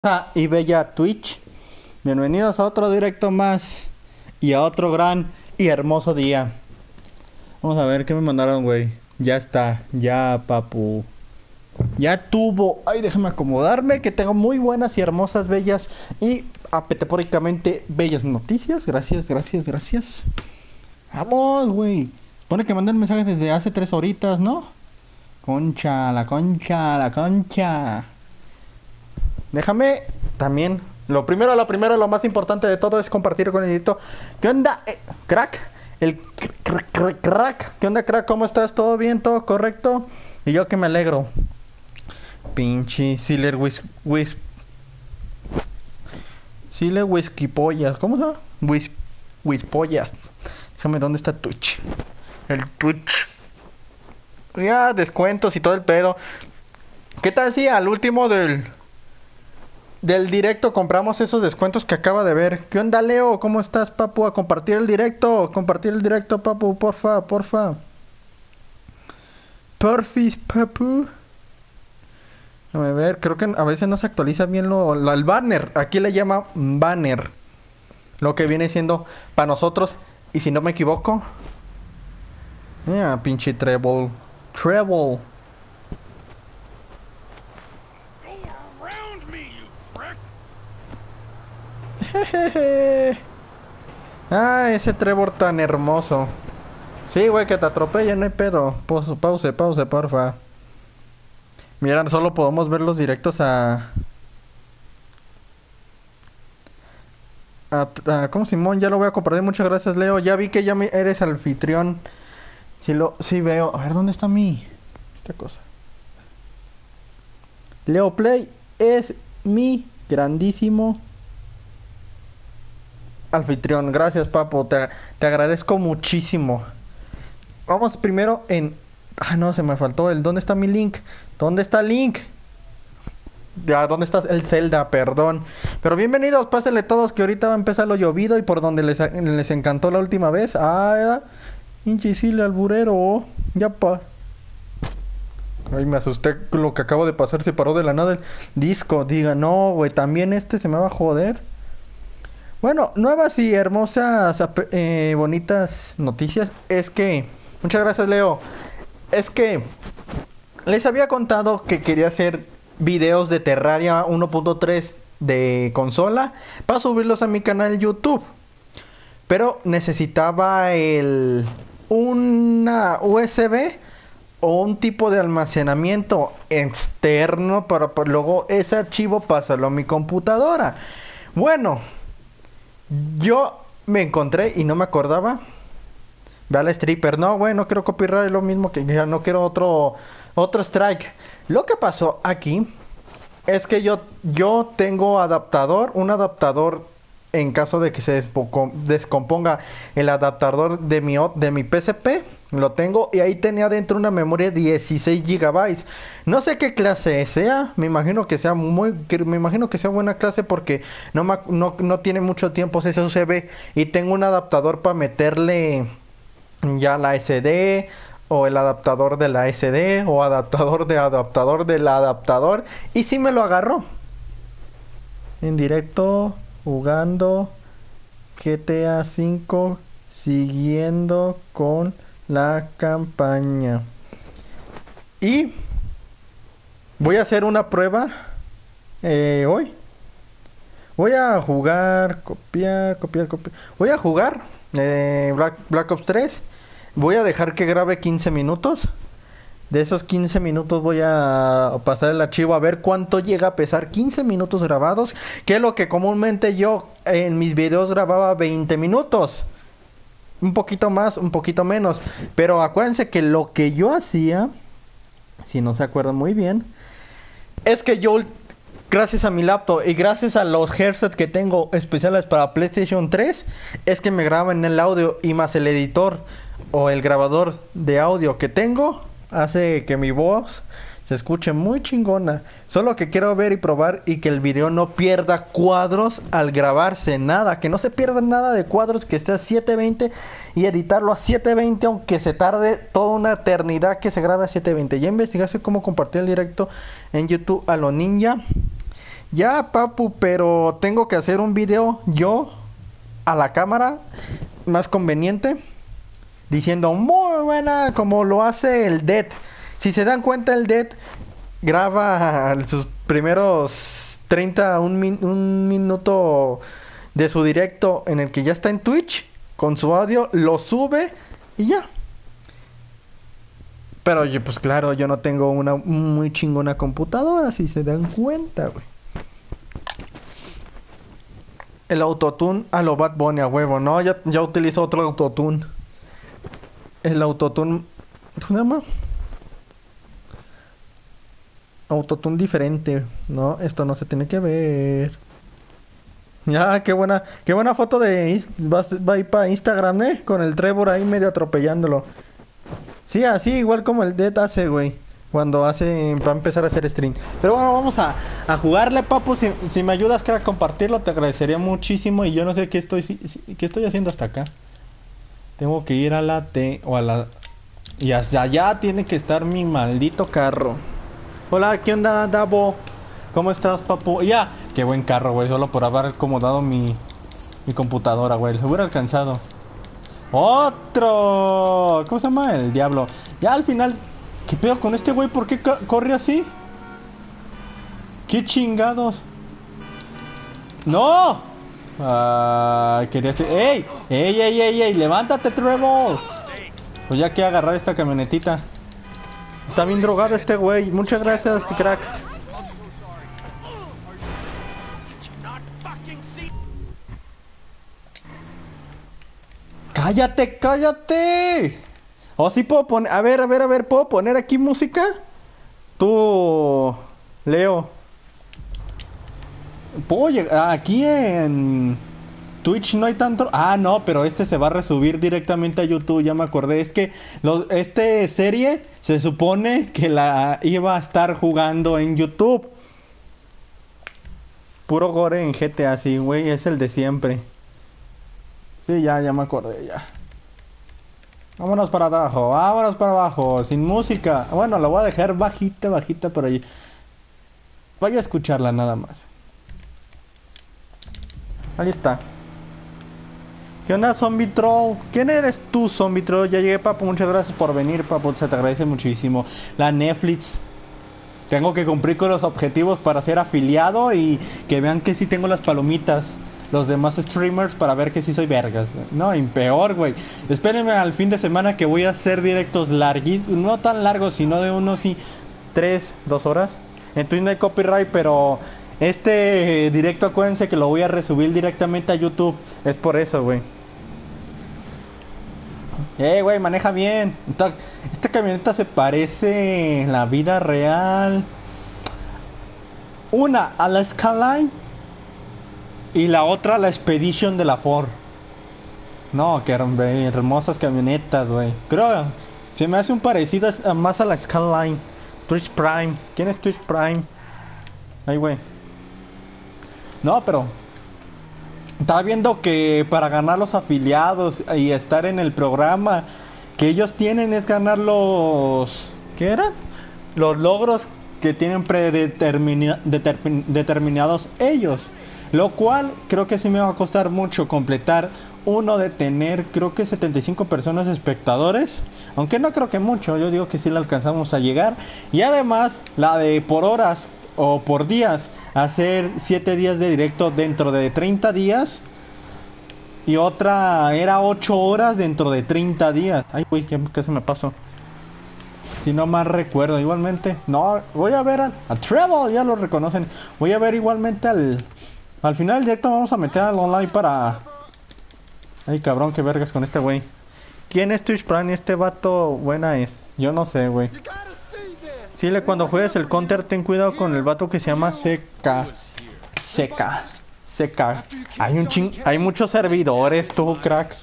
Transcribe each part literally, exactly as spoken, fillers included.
Ah, y bella Twitch, bienvenidos a otro directo más y a otro gran y hermoso día. Vamos a ver qué me mandaron, güey. Ya está, ya papu. Ya tuvo. Ay, déjame acomodarme, que tengo muy buenas y hermosas, bellas y apetepóricamente bellas noticias. Gracias, gracias, gracias. Vamos, güey. Pone que mandan mensajes desde hace tres horitas, ¿no? Concha, la concha, la concha. Déjame también. Lo primero, lo primero, lo más importante de todo es compartir con el directo. ¿Qué onda, eh, crack? El crack, crack, crack. ¿Qué onda, crack? ¿Cómo estás? ¿Todo bien? ¿Todo correcto? Y yo que me alegro. Pinche Siler Whis... Whis... Siler Whisky Pollas. ¿Cómo se llama? Whis... Whispollas. Déjame, ¿dónde está Twitch? El Twitch. Ya, descuentos y todo el pedo. ¿Qué tal si al último del... Del directo compramos esos descuentos que acaba de ver? ¿Qué onda, Leo? ¿Cómo estás, papu? A compartir el directo. Compartir el directo, papu. Porfa, porfa. Porfis, papu. A ver, creo que a veces no se actualiza bien lo, lo, el banner. Aquí le llama banner. Lo que viene siendo para nosotros. Y si no me equivoco. Mira, pinche treble. Treble. Jejeje. Ah, ese Trevor tan hermoso. Sí, güey, que te atropellen, no hay pedo. Pause, pause, pause, porfa. Miran, solo podemos ver los directos a... a, a ¿Cómo, Simón? Ya lo voy a compartir. Muchas gracias, Leo. Ya vi que ya me, eres anfitrión. Sí, lo, sí veo. A ver, ¿dónde está mi... esta cosa? Leo Play es mi grandísimo anfitrión. Gracias, papo. Te, te agradezco muchísimo. Vamos primero en... Ah, no, se me faltó el... ¿Dónde está mi link? ¿Dónde está el link? Ya, ¿dónde está el Zelda? Perdón. Pero bienvenidos, pásenle todos que ahorita va a empezar lo llovido y por donde les, les encantó la última vez. Ah, hinche Sile alburero. Ya pa. Ay, me asusté con lo que acabo de pasar. Se paró de la nada el disco. Diga, no, güey, también este se me va a joder. Bueno, nuevas y hermosas, eh, bonitas noticias. Es que... Muchas gracias, Leo. Es que les había contado que quería hacer videos de Terraria uno punto tres de consola para subirlos a mi canal YouTube. Pero necesitaba el una U S B o un tipo de almacenamiento externo para, para luego ese archivo pasarlo a mi computadora. Bueno, yo me encontré y no me acordaba. Ve al stripper. No, güey, no quiero copyright, lo mismo que ya no quiero otro otro strike. Lo que pasó aquí es que yo yo tengo adaptador, un adaptador en caso de que se descomponga el adaptador de mi de mi P S P, lo tengo y ahí tenía dentro una memoria de dieciséis gigabytes. No sé qué clase sea, me imagino que sea muy que me imagino que sea buena clase porque no no no tiene mucho tiempo ese U S B y tengo un adaptador para meterle ya la S D o el adaptador de la S D o adaptador de adaptador del adaptador y si me lo agarró en directo jugando G T A cinco siguiendo con la campaña y voy a hacer una prueba eh, hoy voy a jugar copiar copiar copiar voy a jugar eh, Black, Black Ops tres. Voy a dejar que grabe quince minutos. De esos quince minutos voy a pasar el archivo a ver cuánto llega a pesar quince minutos grabados, que es lo que comúnmente yo en mis videos grababa veinte minutos. Un poquito más, un poquito menos. Pero acuérdense que lo que yo hacía, si no se acuerdan muy bien, es que yo, gracias a mi laptop y gracias a los headsets que tengo especiales para PlayStation tres, es que me graban el audio y más el editor o el grabador de audio que tengo hace que mi voz se escuche muy chingona. Solo que quiero ver y probar y que el video no pierda cuadros al grabarse, nada, que no se pierda nada de cuadros, que esté a setecientos veinte y editarlo a setecientos veinte aunque se tarde toda una eternidad que se grabe a setecientos veinte. Ya investigaste cómo compartir el directo en YouTube a lo ninja. Ya, papu, pero tengo que hacer un video yo a la cámara más conveniente diciendo muy buena como lo hace el Dead. Si se dan cuenta, el Dead graba sus primeros treinta, un, min- un minuto de su directo en el que ya está en Twitch con su audio, lo sube y ya. Pero yo, pues claro, yo no tengo una muy chingona computadora, si se dan cuenta, güey. El autotune a lo Bad Bunny a huevo, no, ya, ya utilizo otro autotune. El autotune, ¿cómo se llama? Autotune diferente, no, esto no se tiene que ver. Ya, qué buena, qué buena foto de Ins- va, va a ir para Instagram, eh, con el Trevor ahí medio atropellándolo. Sí, así igual como el Dead hace, güey. Cuando hace, va a empezar a hacer stream. Pero bueno, vamos a, a jugarle, papu. Si, si me ayudas a compartirlo, te agradecería muchísimo. Y yo no sé qué estoy, si- si- qué estoy haciendo hasta acá. Tengo que ir a la T o a la... Y hasta allá tiene que estar mi maldito carro. Hola, ¿qué onda, Davo? ¿Cómo estás, papu? Ya, qué buen carro, güey. Solo por haber acomodado mi, mi computadora, güey. Lo hubiera alcanzado. ¡Otro! ¿Cómo se llama? El diablo. Ya al final... ¿Qué pedo con este güey? ¿Por qué co- corre así? ¿Qué chingados? ¡No! Ah, quería decir... ¡Ey! ¡Ey, ey, ey, ey! ¡Levántate, Trevor! Pues ya que agarrar esta camionetita. Está bien drogado este güey. Muchas gracias, crack. ¡Cállate, cállate! O sí puedo poner... A ver, a ver, a ver. ¿Puedo poner aquí música? Tú... Leo. ¿Puedo llegar? Aquí en... Twitch no hay tanto... Ah, no, pero este se va a resubir directamente a YouTube, ya me acordé. Es que lo... este serie se supone que la iba a estar jugando en YouTube. Puro gore en G T A, sí, güey, es el de siempre. Sí, ya, ya me acordé, ya. Vámonos para abajo, vámonos para abajo, sin música. Bueno, la voy a dejar bajita, bajita por ahí. Vaya a escucharla nada más. Ahí está. ¿Qué onda, Zombie Troll? ¿Quién eres tú, Zombie Troll? Ya llegué, papu. Muchas gracias por venir, papu. Se te agradece muchísimo. La Netflix. Tengo que cumplir con los objetivos para ser afiliado y que vean que sí tengo las palomitas. Los demás streamers para ver que sí soy vergas, güey. No, y peor, güey. Espérenme al fin de semana que voy a hacer directos larguísimos. No tan largos, sino de unos sí. Tres, dos horas. En Twitch no hay copyright, pero... Este eh, directo, acuérdense que lo voy a resubir directamente a YouTube. Es por eso, güey. Eh, güey, maneja bien. Esta, esta camioneta se parece en la vida real. Una a la Skyline y la otra a la Expedition de la Ford. No, qué her- hermosas camionetas, güey. Creo, se me hace un parecido a- más a la Skyline. Twitch Prime. ¿Quién es Twitch Prime? Ay, güey. No, pero estaba viendo que para ganar los afiliados y estar en el programa que ellos tienen es ganar los... ¿Qué eran? Los logros que tienen predeterminados ellos. Lo cual creo que sí me va a costar mucho completar uno de tener creo que setenta y cinco personas espectadores. Aunque no creo que mucho, yo digo que sí le alcanzamos a llegar. Y además la de por horas o por días. Hacer siete días de directo dentro de treinta días. Y otra era ocho horas dentro de treinta días. Ay, güey, ¿qué, qué se me pasó? Si no más recuerdo, igualmente. No, voy a ver a, a Treble, ya lo reconocen. Voy a ver igualmente al... Al final del directo vamos a meter al online para... Ay, cabrón, qué vergas con este güey. ¿Quién es Twitch Prime? Este vato buena es. Yo no sé, güey. Chile, cuando juegues el counter, ten cuidado con el vato que se llama C K. C K. C K. Hay un ching... Hay muchos servidores, tú, crack.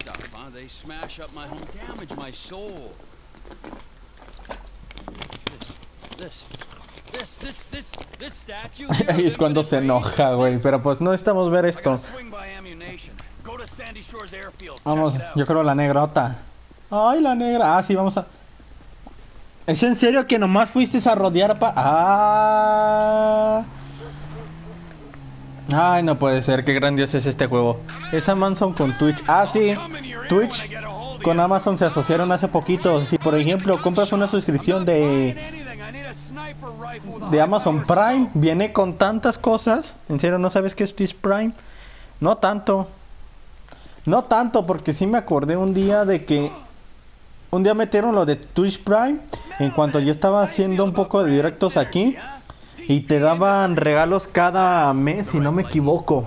Ahí es cuando se enoja, güey. Pero pues no necesitamos ver esto. Vamos, yo creo la negrota. Ay, la negra. Ah, sí, vamos a... ¿Es en serio que nomás fuiste a rodear pa... Ah... Ay, no puede ser, qué grandioso es este juego. Es Amazon con Twitch. Ah, sí, Twitch con Amazon se asociaron hace poquito. Si por ejemplo compras una suscripción de de Amazon Prime, viene con tantas cosas. ¿En serio no sabes qué es Twitch Prime? No tanto. No tanto, porque sí me acordé un día de que un día metieron lo de Twitch Prime en cuanto yo estaba haciendo un poco de directos aquí. Y te daban regalos cada mes, si no me equivoco.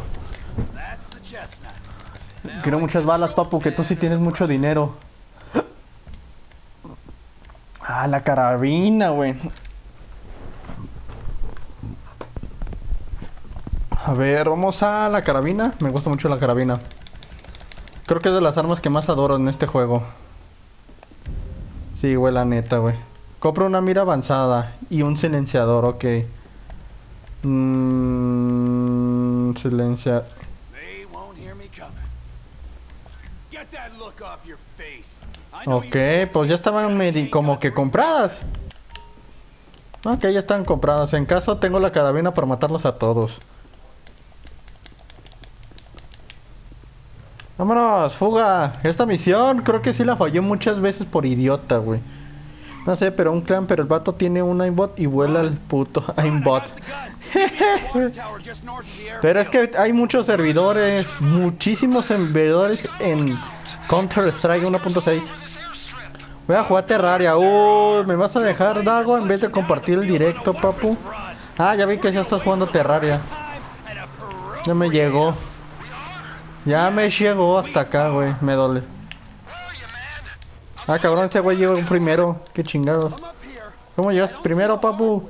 Quiero muchas balas, papu, que tú sí tienes mucho dinero. Ah, la carabina, güey. A ver, vamos a la carabina. Me gusta mucho la carabina. Creo que es de las armas que más adoro en este juego. Sí, güey, la neta, güey. Compro una mira avanzada y un silenciador, ok. Mmm... Silencia... Ok, pues ya estaban medi como que compradas. Ok, ya están compradas. En caso tengo la carabina para matarlos a todos. Vámonos, fuga. Esta misión creo que sí la fallé muchas veces por idiota, güey. No sé, pero un clan, pero el vato tiene un aimbot y vuela el puto aimbot. Pero es que hay muchos servidores, muchísimos servidores en Counter-Strike uno punto seis. Voy a jugar Terraria. Uh, ¿me vas a dejar, Dago, en vez de compartir el directo, papu? Ah, ya vi que ya estás jugando Terraria. Ya me llegó. Ya me llegó hasta acá, güey. Me duele. Ah, cabrón, ese güey llegó primero. Qué chingados. ¿Cómo llegaste primero, papu?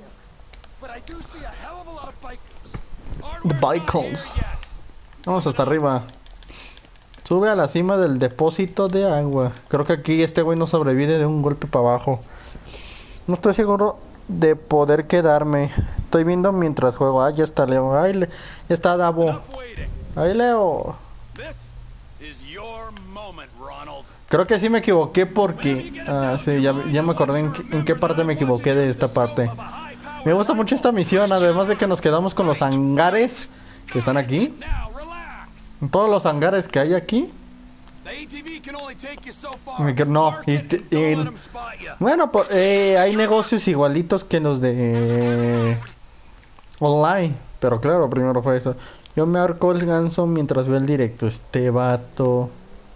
The Bikers. Vamos hasta arriba. Sube a la cima del depósito de agua. Creo que aquí este güey no sobrevive de un golpe para abajo. No estoy seguro de poder quedarme. Estoy viendo mientras juego. Ah, ya está Leo. Ahí le... ya está Davo. Ahí Leo. Creo que sí me equivoqué porque... Ah, sí, ya, ya me acordé en, en qué parte me equivoqué de esta parte. Me gusta mucho esta misión, además de que nos quedamos con los hangares que están aquí. Todos los hangares que hay aquí. No, y, y, bueno, por, eh, hay negocios igualitos que los de eh, online. Pero claro, primero fue eso. Yo me arco el ganso mientras veo el directo. Este vato.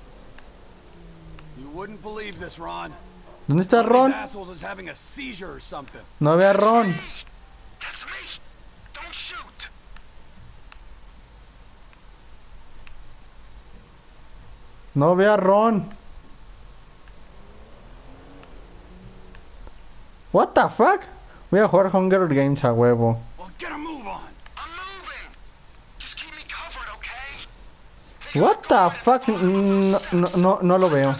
¿Dónde está Ron? No ve a Ron. No ve a Ron. What the fuck? Voy a jugar Hunger Games a huevo. What the fuck? No, no, no, no lo veo.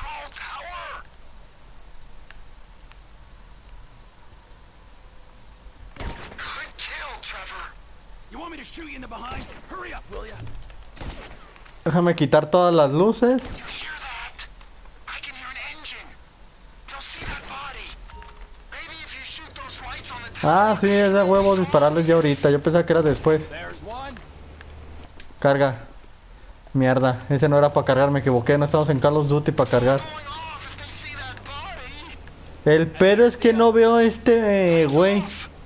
Déjame quitar todas las luces. Ah, sí, es de huevo dispararles ya ahorita. Yo pensaba que era después. Carga. Mierda, ese no era para cargar, me equivoqué. No estamos en Call of Duty para cargar. El pedo es que no veo este eh, güey.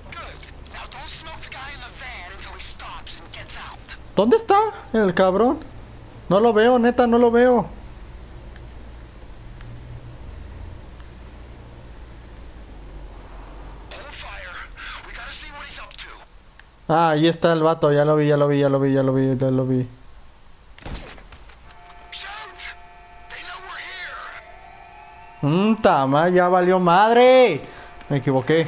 ¿Dónde está el cabrón? No lo veo, neta, no lo veo. Ah, ahí está el vato, ya lo vi, ya lo vi, ya lo vi, ya lo vi, ya lo vi. Mmm, tama, ya valió madre. Me equivoqué.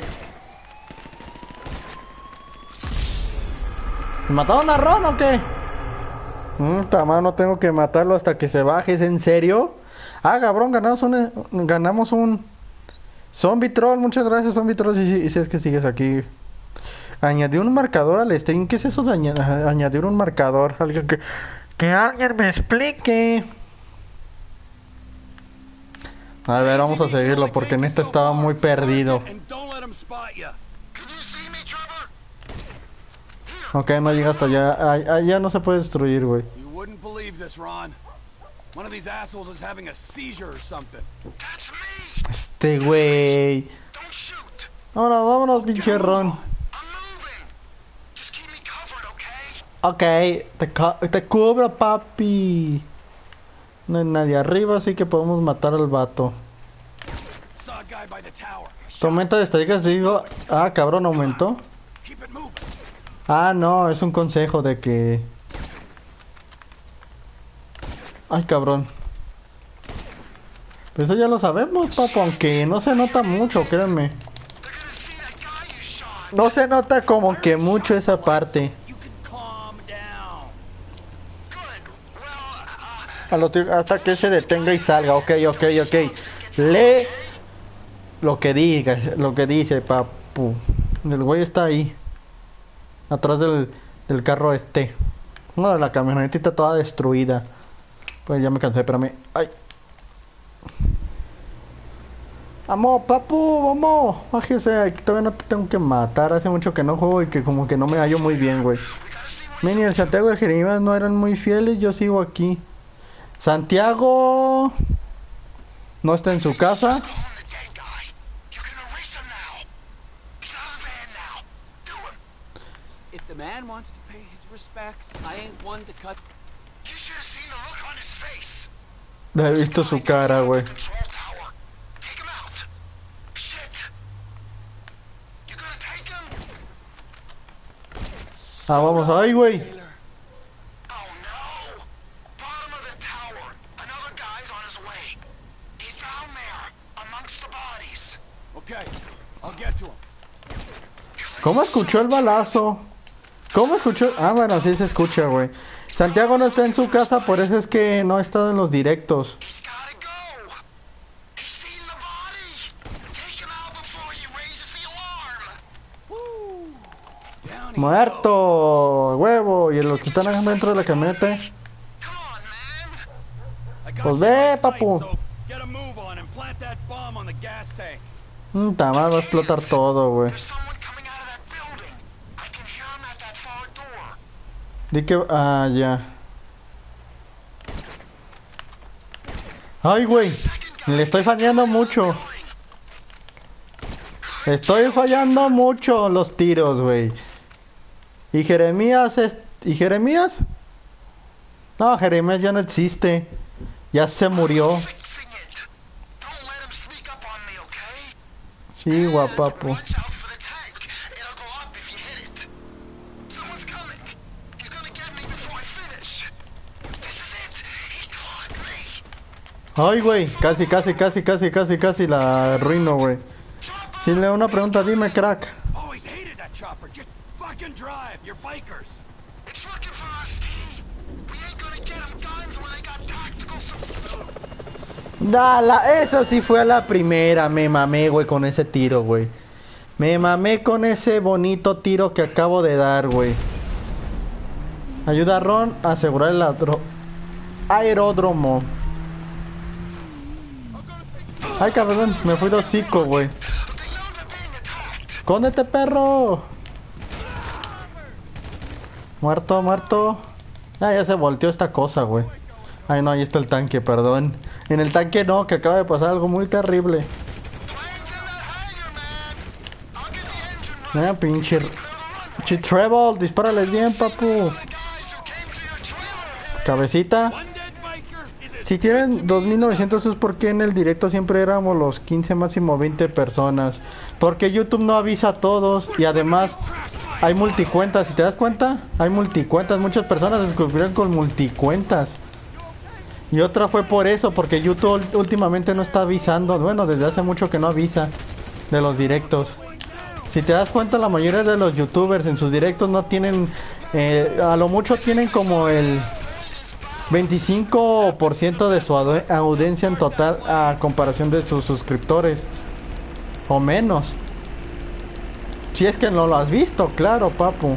¿Me mataron a Ron o qué? Mmm, tama, no tengo que matarlo hasta que se baje, ¿es en serio? Ah, cabrón, ganamos un... Ganamos un... Zombie Troll, muchas gracias, Zombie Troll, si, si, si es que sigues aquí. Añadir un marcador al stream. ¿Qué es eso de añadir, añadir un marcador? Alguien que, que alguien me explique. A ver, vamos a seguirlo porque en esto estaba muy perdido. Ok, no llega hasta allá. Ay- Allá no se puede destruir, güey. You wouldn't believe this, Ron. One of these assholes is having a seizure or something. That's me. Este güey. Don't shoot. Vámonos, vámonos, pinche Ron. I'm moving. Just keep me covered, okay? Ok, te, cu- te cubro, papi. No hay nadie arriba, así que podemos matar al vato. Saw a guy by the tower. Tu aumento de estadísticas, digo. Ah, cabrón, aumentó. Keep it moving. Ah, no, es un consejo de que. Ay, cabrón. Pues eso ya lo sabemos, papo, aunque no se nota mucho, créanme. They're gonna see that guy you shot. No se nota como que mucho esa parte. You can calm down. Good. Well, uh, A lo ti- hasta que se detenga y salga, ok, ok, ok. Lee lo que diga, lo que dice, papu. El güey está ahí. Atrás del, del carro este. No, la camionetita toda destruida. Pues ya me cansé, espérame. Ay. Vamos, papu, vamos. Bájese, todavía no te tengo que matar. Hace mucho que no juego y que como que no me hallo muy bien, güey. Mini, el Santiago y el Jeremías no eran muy fieles, yo sigo aquí. Santiago no está en su casa. go home the dead guy. You can erase him now. He's out of the van now. Do him. If the man wants to pay his respects, I ain't one to cut. You should have seen the look on his face. He visto su cara, güey. Control tower. Take him out. Shit. You gonna take him? Ah, vamos, ay, güey. Sailor. Oh no! Bottom of the tower. Another guy's on his way. He's down there, amongst the bodies. Okay, I'll get to him. ¿Cómo escuchó el balazo? ¿Cómo escuchó? Ah, bueno, sí se escucha, güey. Santiago no está en su casa, por eso es que no ha estado en los directos. He's gotta go. He's seen the body. Take him out before he raises the alarm. Woo! Down he Muerto, huevo. Y los que están dentro de la camioneta. Come on, man. I got Pues you in ve, my sights, papu. so get a move on and plant that bomb on the gas tank. Mm, tamás va a explotar todo, güey. There's someone coming out of that building. I can hear him at that far door. Di que... Ah, ya. Ay, güey. Le estoy fallando mucho. Estoy fallando mucho los tiros, güey. ¿Y Jeremías es... ¿Y Jeremías? No, Jeremías ya no existe. Ya se murió. Fixing it. Don't let him sneak up on me, okay? Sí, guapapo. Watch out for the tank. It'll go up if you hit it. Someone's coming. He's gonna get me before I finish. This is it. He caught me. Ay, güey. Casi, casi, casi, casi, casi, casi la arruino, güey. Si le hago una pregunta, dime, crack. Always hated that chopper. Just fucking drive. You're bikers. It's looking for us, T. We ain't gonna get him guns when they got tactical support. Dala, esa sí fue la primera. Me mamé, güey, con ese tiro, güey. Me mamé con ese bonito tiro que acabo de dar, güey. Ayuda a Ron a asegurar el adro- aeródromo. Ay, cabrón, me fui de hocico, güey. They know they're being attacked. ¡Escóndete, perro! Muerto, muerto. Ah, ya se volteó esta cosa, güey. Ay, no, ahí está el tanque, perdón. En el tanque no, que acaba de pasar algo muy terrible. Planes in that hangar, man. I'll get the engine running. Ah, pinche... Pinche Treble, dispárales bien, papu. The guys who came to your trailer. Cabecita. One dead biker is as Si tienen dos mil novecientos es porque en el directo siempre éramos los quince, máximo veinte personas. Porque YouTube no avisa a todos y además hay multicuentas. Si te das cuenta, hay multicuentas. Muchas personas se descubrieron con multicuentas. Y otra fue por eso, porque YouTube últimamente no está avisando. Bueno, desde hace mucho que no avisa de los directos. Si te das cuenta, la mayoría de los youtubers en sus directos no tienen... eh, a lo mucho tienen como el veinticinco por ciento de su aud- audiencia en total a comparación de sus suscriptores. O menos. Si es que no lo has visto, claro, papu.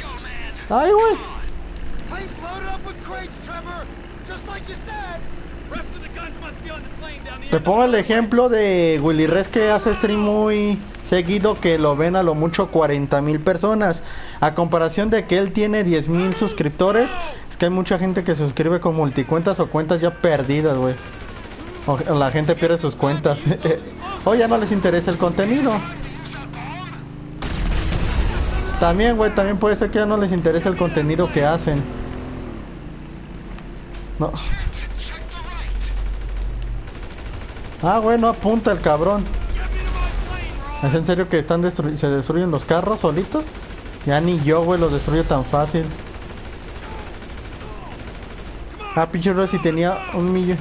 Ay, güey. Place loaded up with crates, Trevor. Just like you said. rest of the guns must be on the plane down the Te end pongo of el the ejemplo de Willy Res, que hace stream muy seguido, que lo ven a lo mucho cuarenta mil personas. A comparación de que él tiene diez mil suscriptores, es que hay mucha gente que se suscribe con multicuentas o cuentas ya perdidas, güey. O la gente pierde sus cuentas. O ya no les interesa el contenido. También, güey, también puede ser que ya no les interesa el contenido que hacen. No. Ah, güey, no apunta el cabrón. ¿Es en serio que están destru se destruyen los carros solitos? Ya ni yo, güey, los destruyo tan fácil. Ah, pinche Rosy tenía un millón.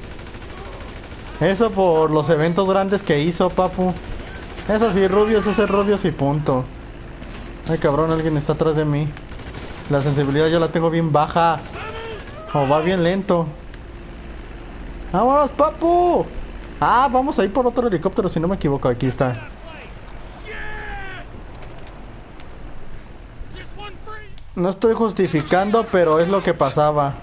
Eso por los eventos grandes que hizo, papu. Eso sí, rubios, ese rubios y punto. Ay, cabrón, alguien está atrás de mí. La sensibilidad yo la tengo bien baja. O va bien lento. ¡Vámonos, papu! Ah, vamos a ir por otro helicóptero, si no me equivoco. Aquí está. No estoy justificando, pero es lo que pasaba.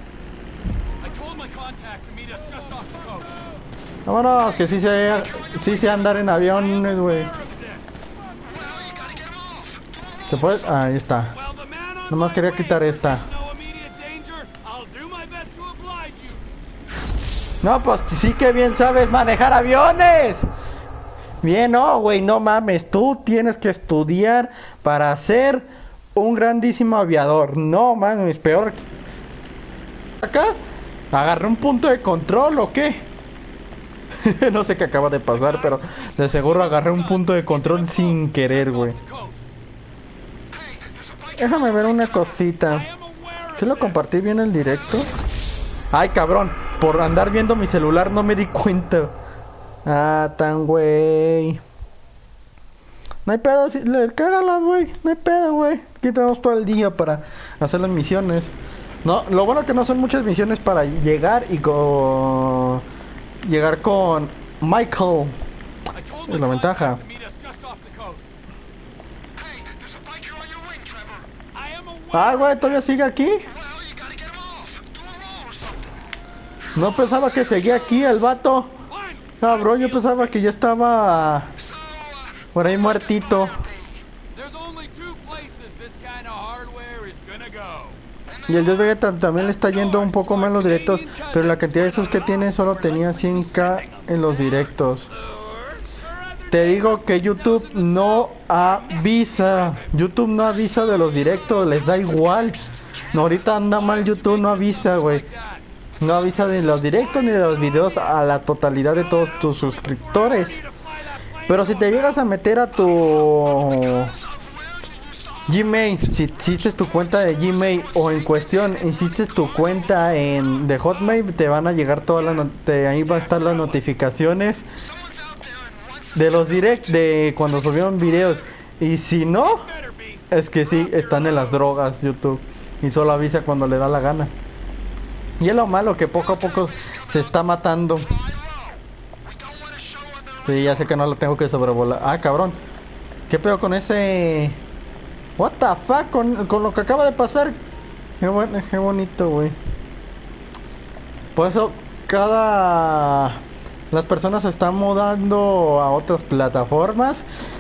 Vámonos, que sí sé, sí sé andar en aviones, güey. ¿Te puedes? Ah, ahí está. Nomás quería quitar esta. No, pues sí que bien sabes manejar aviones. Bien, no, güey, no mames. Tú tienes que estudiar para ser un grandísimo aviador. No mames, peor. Acá, agarré un punto de control o qué. No sé qué acaba de pasar, pero de seguro agarré un punto de control sin querer, güey. Déjame ver una cosita. ¿Sí lo compartí bien el directo? Ay, cabrón, por andar viendo mi celular no me di cuenta. Ah, tan güey. No hay pedo, si, le, cágala, güey. No hay pedo, güey. Aquí tenemos todo el día para hacer las misiones. No, lo bueno que no son muchas misiones para llegar y con... llegar con Michael. Es la ventaja. Ah, güey, todavía sigue aquí. No pensaba que seguía aquí el vato. Cabrón, yo pensaba que ya estaba por ahí muertito. Y el Dios Vegeta también le está yendo un poco mal en los directos, pero la cantidad de sus que tiene solo tenía cien k en los directos. Te digo que YouTube no avisa. YouTube no avisa de los directos, les da igual. No, ahorita anda mal YouTube, no avisa, güey. No avisa de los directos ni de los videos a la totalidad de todos tus suscriptores. Pero si te llegas a meter a tu Gmail, si hiciste tu cuenta de Gmail o en cuestión hiciste tu cuenta en de Hotmail, te van a llegar todas las no te, ahí va a estar las notificaciones de los direct de cuando subieron videos. Y si no, es que sí, están en las drogas YouTube y solo avisa cuando le da la gana. Y es lo malo, que poco a poco se está matando. Sí, ya sé que no lo tengo que sobrevolar. Ah, cabrón. ¿Qué pedo con ese? What the fuck con, con lo que acaba de pasar. Qué, bueno, qué bonito, güey. Por eso cada... las personas se están mudando a otras plataformas.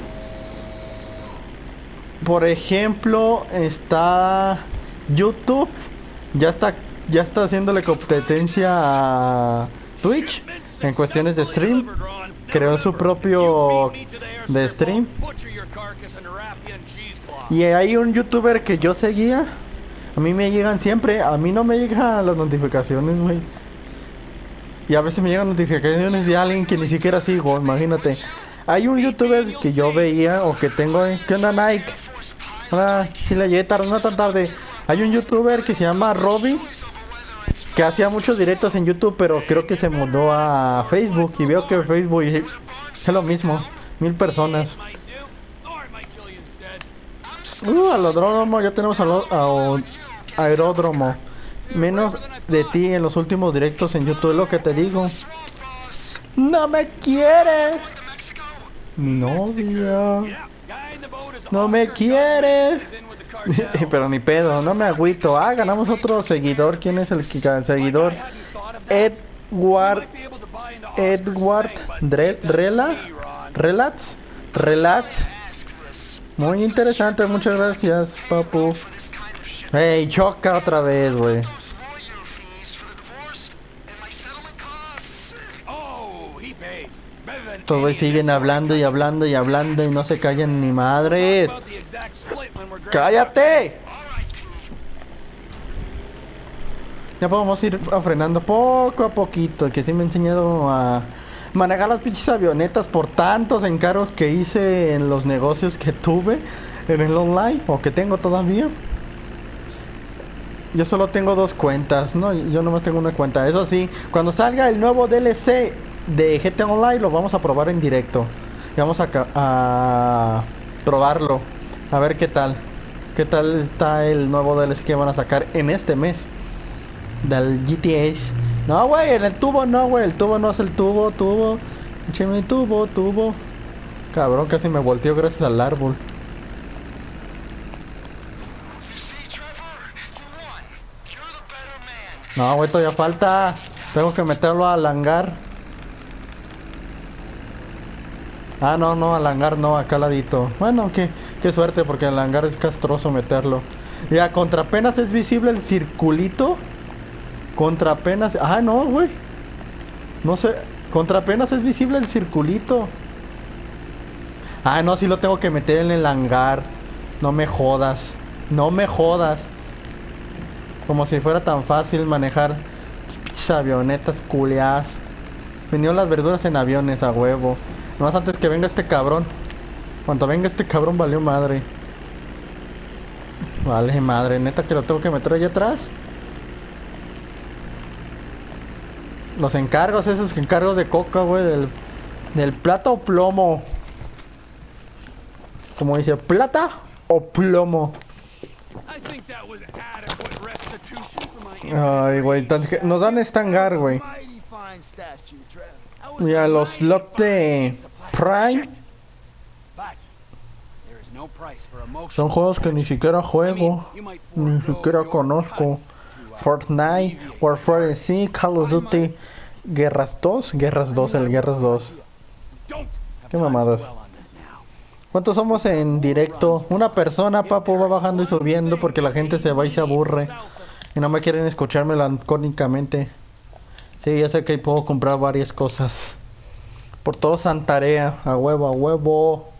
Por ejemplo, está YouTube. Ya está ya está haciéndole competencia a Twitch en cuestiones de stream. Creó su propio de stream. Y hay un youtuber que yo seguía. A mí me llegan siempre. A mí no me llegan las notificaciones, güey. Y a veces me llegan notificaciones de alguien que ni siquiera sigo, imagínate. Hay un youtuber que yo veía o que tengo. Eh. ¿Qué onda, Nike? Hola, si le llegué tarde, no tan tarde. Hay un youtuber que se llama Robbie, que hacía muchos directos en YouTube, pero creo que se mudó a Facebook. Y veo que Facebook es lo mismo, mil personas. Uh, aeródromo, ya tenemos al aeródromo. Menos de ti en los últimos directos en YouTube, es lo que te digo. No me quiere. Mi novia. No me quiere. Pero ni pedo, no me agüito. Ah, ganamos otro seguidor. ¿Quién es el, que, el seguidor? Ed Edward, Edward Dre- Rela, Relats, Relats. Muy interesante, muchas gracias, papu. Hey, choca otra vez, güey. Estos güey siguen hablando y hablando y hablando y no se callan ni madres. ¡Cállate! Ya podemos ir frenando poco a poquito, que sí me he enseñado a manejar las pinches avionetas por tantos encargos que hice en los negocios que tuve en el online, o que tengo todavía. Yo solo tengo dos cuentas, no, yo nomás tengo una cuenta. Eso sí, cuando salga el nuevo D L C de G T A Online lo vamos a probar en directo. Y vamos a, a probarlo, a ver qué tal. Qué tal está el nuevo D L C que van a sacar en este mes del G T A. No, güey, en el tubo no, güey, el tubo no es el tubo, tubo. Écheme tubo, tubo. Cabrón, casi me volteó gracias al árbol. No, güey, todavía falta. Tengo que meterlo al hangar. Ah, no, no, al hangar no, acá al ladito. Bueno, qué, qué suerte, porque el hangar es castroso meterlo. Ya, contra apenas es visible el circulito. Contra apenas... Ah, no, güey. No sé. Contra apenas es visible el circulito. Ah, no, sí lo tengo que meter en el hangar. No me jodas. No me jodas. Como si fuera tan fácil manejar pinches avionetas culiadas. Vinieron las verduras en aviones a huevo. Nomás antes que venga este cabrón. Cuando venga este cabrón valió madre. Vale madre, neta que lo tengo que meter allá atrás. Los encargos, esos encargos de coca, güey, del, del plata o plomo. Como dice, plata o plomo. Ay, güey, entonces nos dan este hangar, güey. Ya los lote Prime son juegos que ni siquiera juego, ni siquiera conozco. Fortnite, Warfare C, Call of Duty, Guerras dos, Guerras dos, el Guerras dos. Qué mamadas. ¿Cuántos somos en directo? Una persona, papu, va bajando y subiendo porque la gente se va y se aburre. Y no me quieren escuchar melancólicamente. Sí, ya sé que puedo comprar varias cosas. Por todo Santarea, a huevo, a huevo.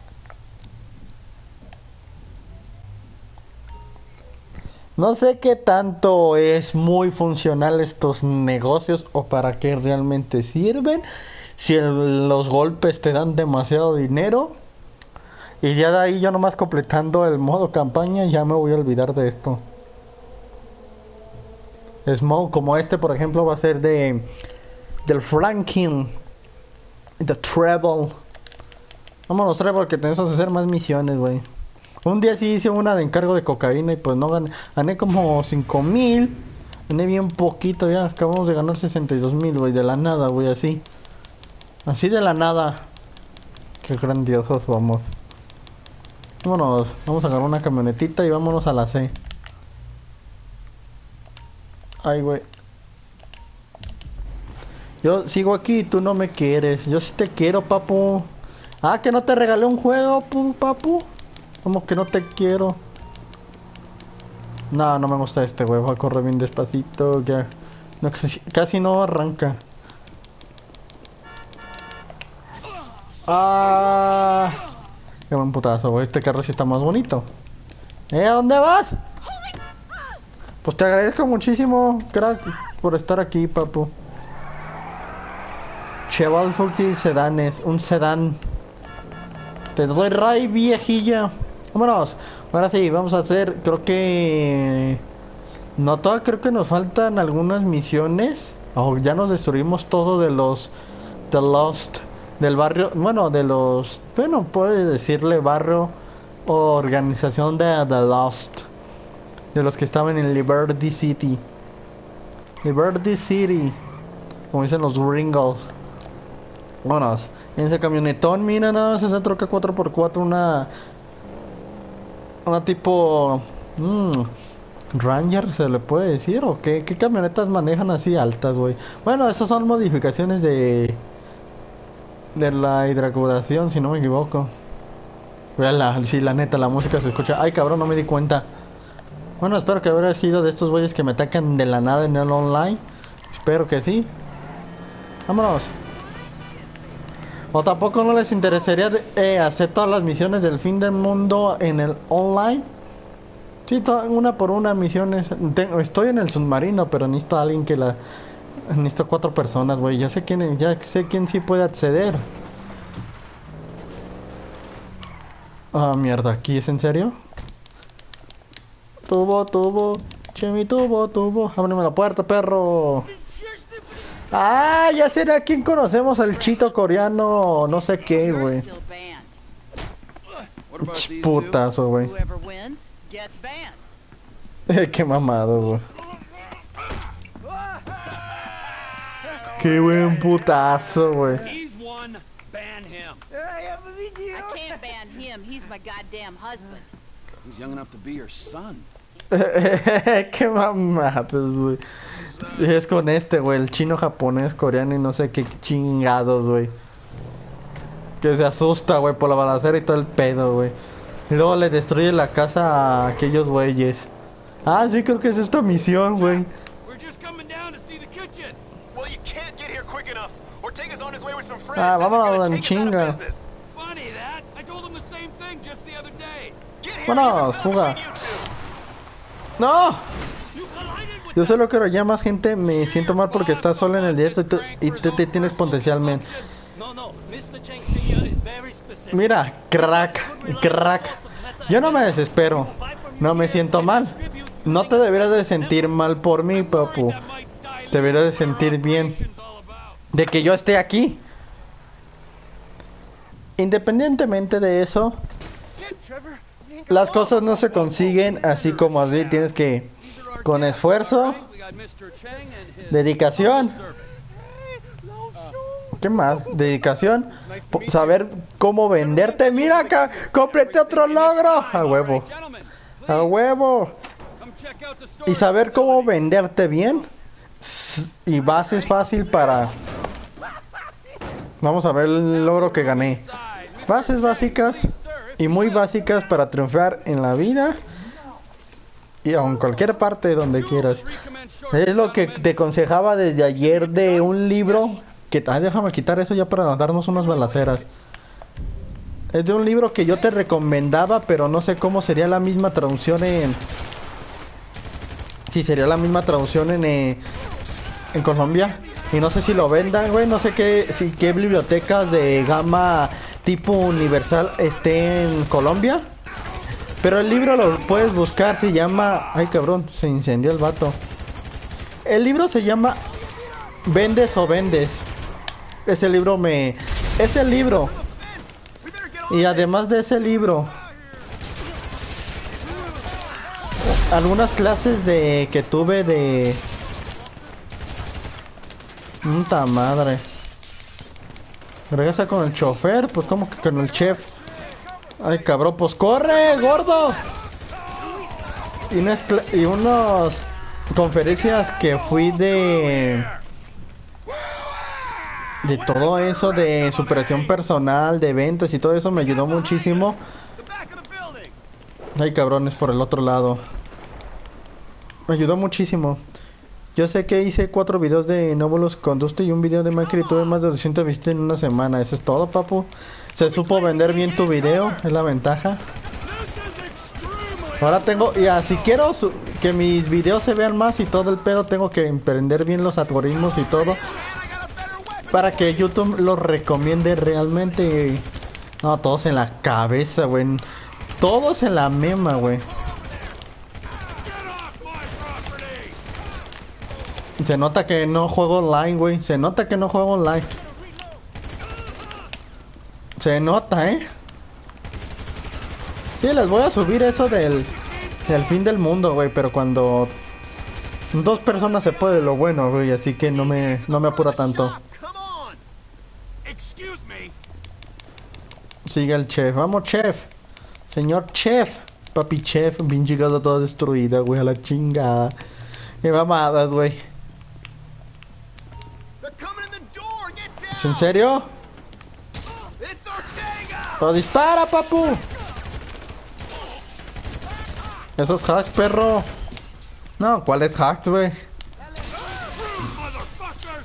No sé qué tanto es muy funcional estos negocios o para qué realmente sirven. Si el, los golpes te dan demasiado dinero. Y ya de ahí yo nomás completando el modo campaña ya me voy a olvidar de esto. Smoke como este por ejemplo va a ser de del Franklin, The Treble. Vámonos Treble que tenemos que hacer más misiones, güey. Un día sí hice una de encargo de cocaína y pues no gané, gané como cinco mil. Gané bien poquito, ya acabamos de ganar sesenta y dos mil, güey, de la nada, güey, así. Así de la nada. Qué grandiosos vamos. Vámonos, vamos a agarrar una camionetita y vámonos a la C. Ay, güey. Yo sigo aquí y tú no me quieres. Yo sí te quiero, papu. Ah, que no te regalé un juego, pu, papu. ¿Cómo que no te quiero? No, no me gusta este güey. Va a correr bien despacito. Ya. No, casi, casi no arranca. Ah. Qué buen putazo, güey. Este carro sí está más bonito. ¿Eh? ¿A dónde vas? Pues te agradezco muchísimo, crack, por estar aquí, papu. Cheval Fuki Sedanes, un sedán. Te doy ray, viejilla. Vámonos. Ahora sí, vamos a hacer, creo que... No, todavía creo que nos faltan algunas misiones. Oh, ya nos destruimos todo de los... The Lost. Del barrio, bueno, de los... Bueno, puedes decirle barrio o organización de The Lost. De los que estaban en Liberty City. Liberty City. Como dicen los gringos. Vámonos. En ese camionetón, mira nada más esa troca cuatro por cuatro. Una... Una tipo... Mmm, Ranger se le puede decir o qué, qué camionetas manejan así altas, güey. Bueno, esas son modificaciones de de la hidracuración, si no me equivoco. La, sí, la neta, la música se escucha. Ay, cabrón, no me di cuenta. Bueno, espero que hubiera sido de estos güeyes que me atacan de la nada en el online. Espero que sí. Vámonos. O tampoco no les interesaría de, eh, hacer todas las misiones del fin del mundo en el online. Sí, una por una misiones. Tengo, estoy en el submarino, pero necesito a alguien que la... Necesito cuatro personas, güey. Ya sé quién, ya sé quién sí puede acceder. Ah, mierda, ¿aquí es en serio? Tubo, tubo, che mi tubo, tubo. Ábreme la puerta, perro. Ah, ya será quién conocemos al chito coreano, no sé qué, güey. Putazo, güey. Qué mamado, güey. Qué buen putazo, güey. I can't ban him. He's my goddamn husband. He's young enough to be your son. Qué mamadas, güey. Es con este, güey, el chino, japonés, coreano y no sé qué chingados, güey. Que se asusta, güey, por la balacera y todo el pedo, güey. Y luego le destruye la casa a aquellos güeyes. Ah, sí, creo que es esta misión, güey. Ah, vámonos en chinga. Vámonos, fuga. ¡No! Yo solo quiero ya más gente. Me siento mal porque estás solo en el directo y tú, y tú te tienes potencialmente. Mira, crack, crack. Yo no me desespero. No me siento mal. No te deberías de sentir mal por mí, papu. Te deberías de sentir bien de que yo esté aquí. Independientemente de eso, las cosas no se consiguen así como así. Tienes que, con esfuerzo, dedicación, ¿qué más? Dedicación, saber cómo venderte. Mira acá, completé otro logro. A huevo, a huevo. Y saber cómo venderte bien. Y bases fácil para... Vamos a ver el logro que gané. Bases básicas y muy básicas para triunfar en la vida y en cualquier parte donde quieras. Es lo que te aconsejaba desde ayer de un libro que... Ah, déjame quitar eso ya para darnos unas balaceras. Es de un libro que yo te recomendaba, pero no sé cómo sería la misma traducción en... Si sería la misma traducción en... Eh, en Colombia. Y no sé si lo vendan, güey. No sé qué, si, qué bibliotecas de gama tipo universal esté en Colombia. Pero el libro lo puedes buscar. Se llama... Ay, cabrón. Se incendió el vato. El libro se llama Vendes o Vendes. Ese libro me... Ese libro. Y además de ese libro, algunas clases de que tuve de... Puta madre. Regresa con el chofer, pues como que con el chef. Ay, cabrón, pues corre, gordo. Y unas y unos conferencias que fui de de todo eso de superación personal, de ventas y todo eso me ayudó muchísimo. Ay, cabrón, es por el otro lado. Me ayudó muchísimo. Yo sé que hice cuatro videos de Novulus Conduste y un video de Minecraft y tuve más de doscientas visitas en una semana. Eso es todo, papu. Se supo vender bien tu video, es la ventaja. Ahora tengo, ya, si quiero que mis videos se vean más y todo el pedo, tengo que emprender bien los algoritmos y todo. Para que YouTube los recomiende realmente. No, todos en la cabeza, güey. Todos en la mema, güey. Se nota que no juego online, güey. Se nota que no juego online. Se nota, ¿eh? Sí, les voy a subir eso del... del fin del mundo, güey. Pero cuando... dos personas se puede lo bueno, güey. Así que no me... no me apura tanto. Sigue el chef. Vamos, chef. Señor chef. papi chef, pinche casa toda destruida, güey, a la chingada. Qué mamadas, güey. They're coming in the door. Get down. ¿Es en serio? It's Ortega. ¡Pero dispara, papu! Esos hacks, perro. No, ¿cuáles hacks, güey? Motherfuckers!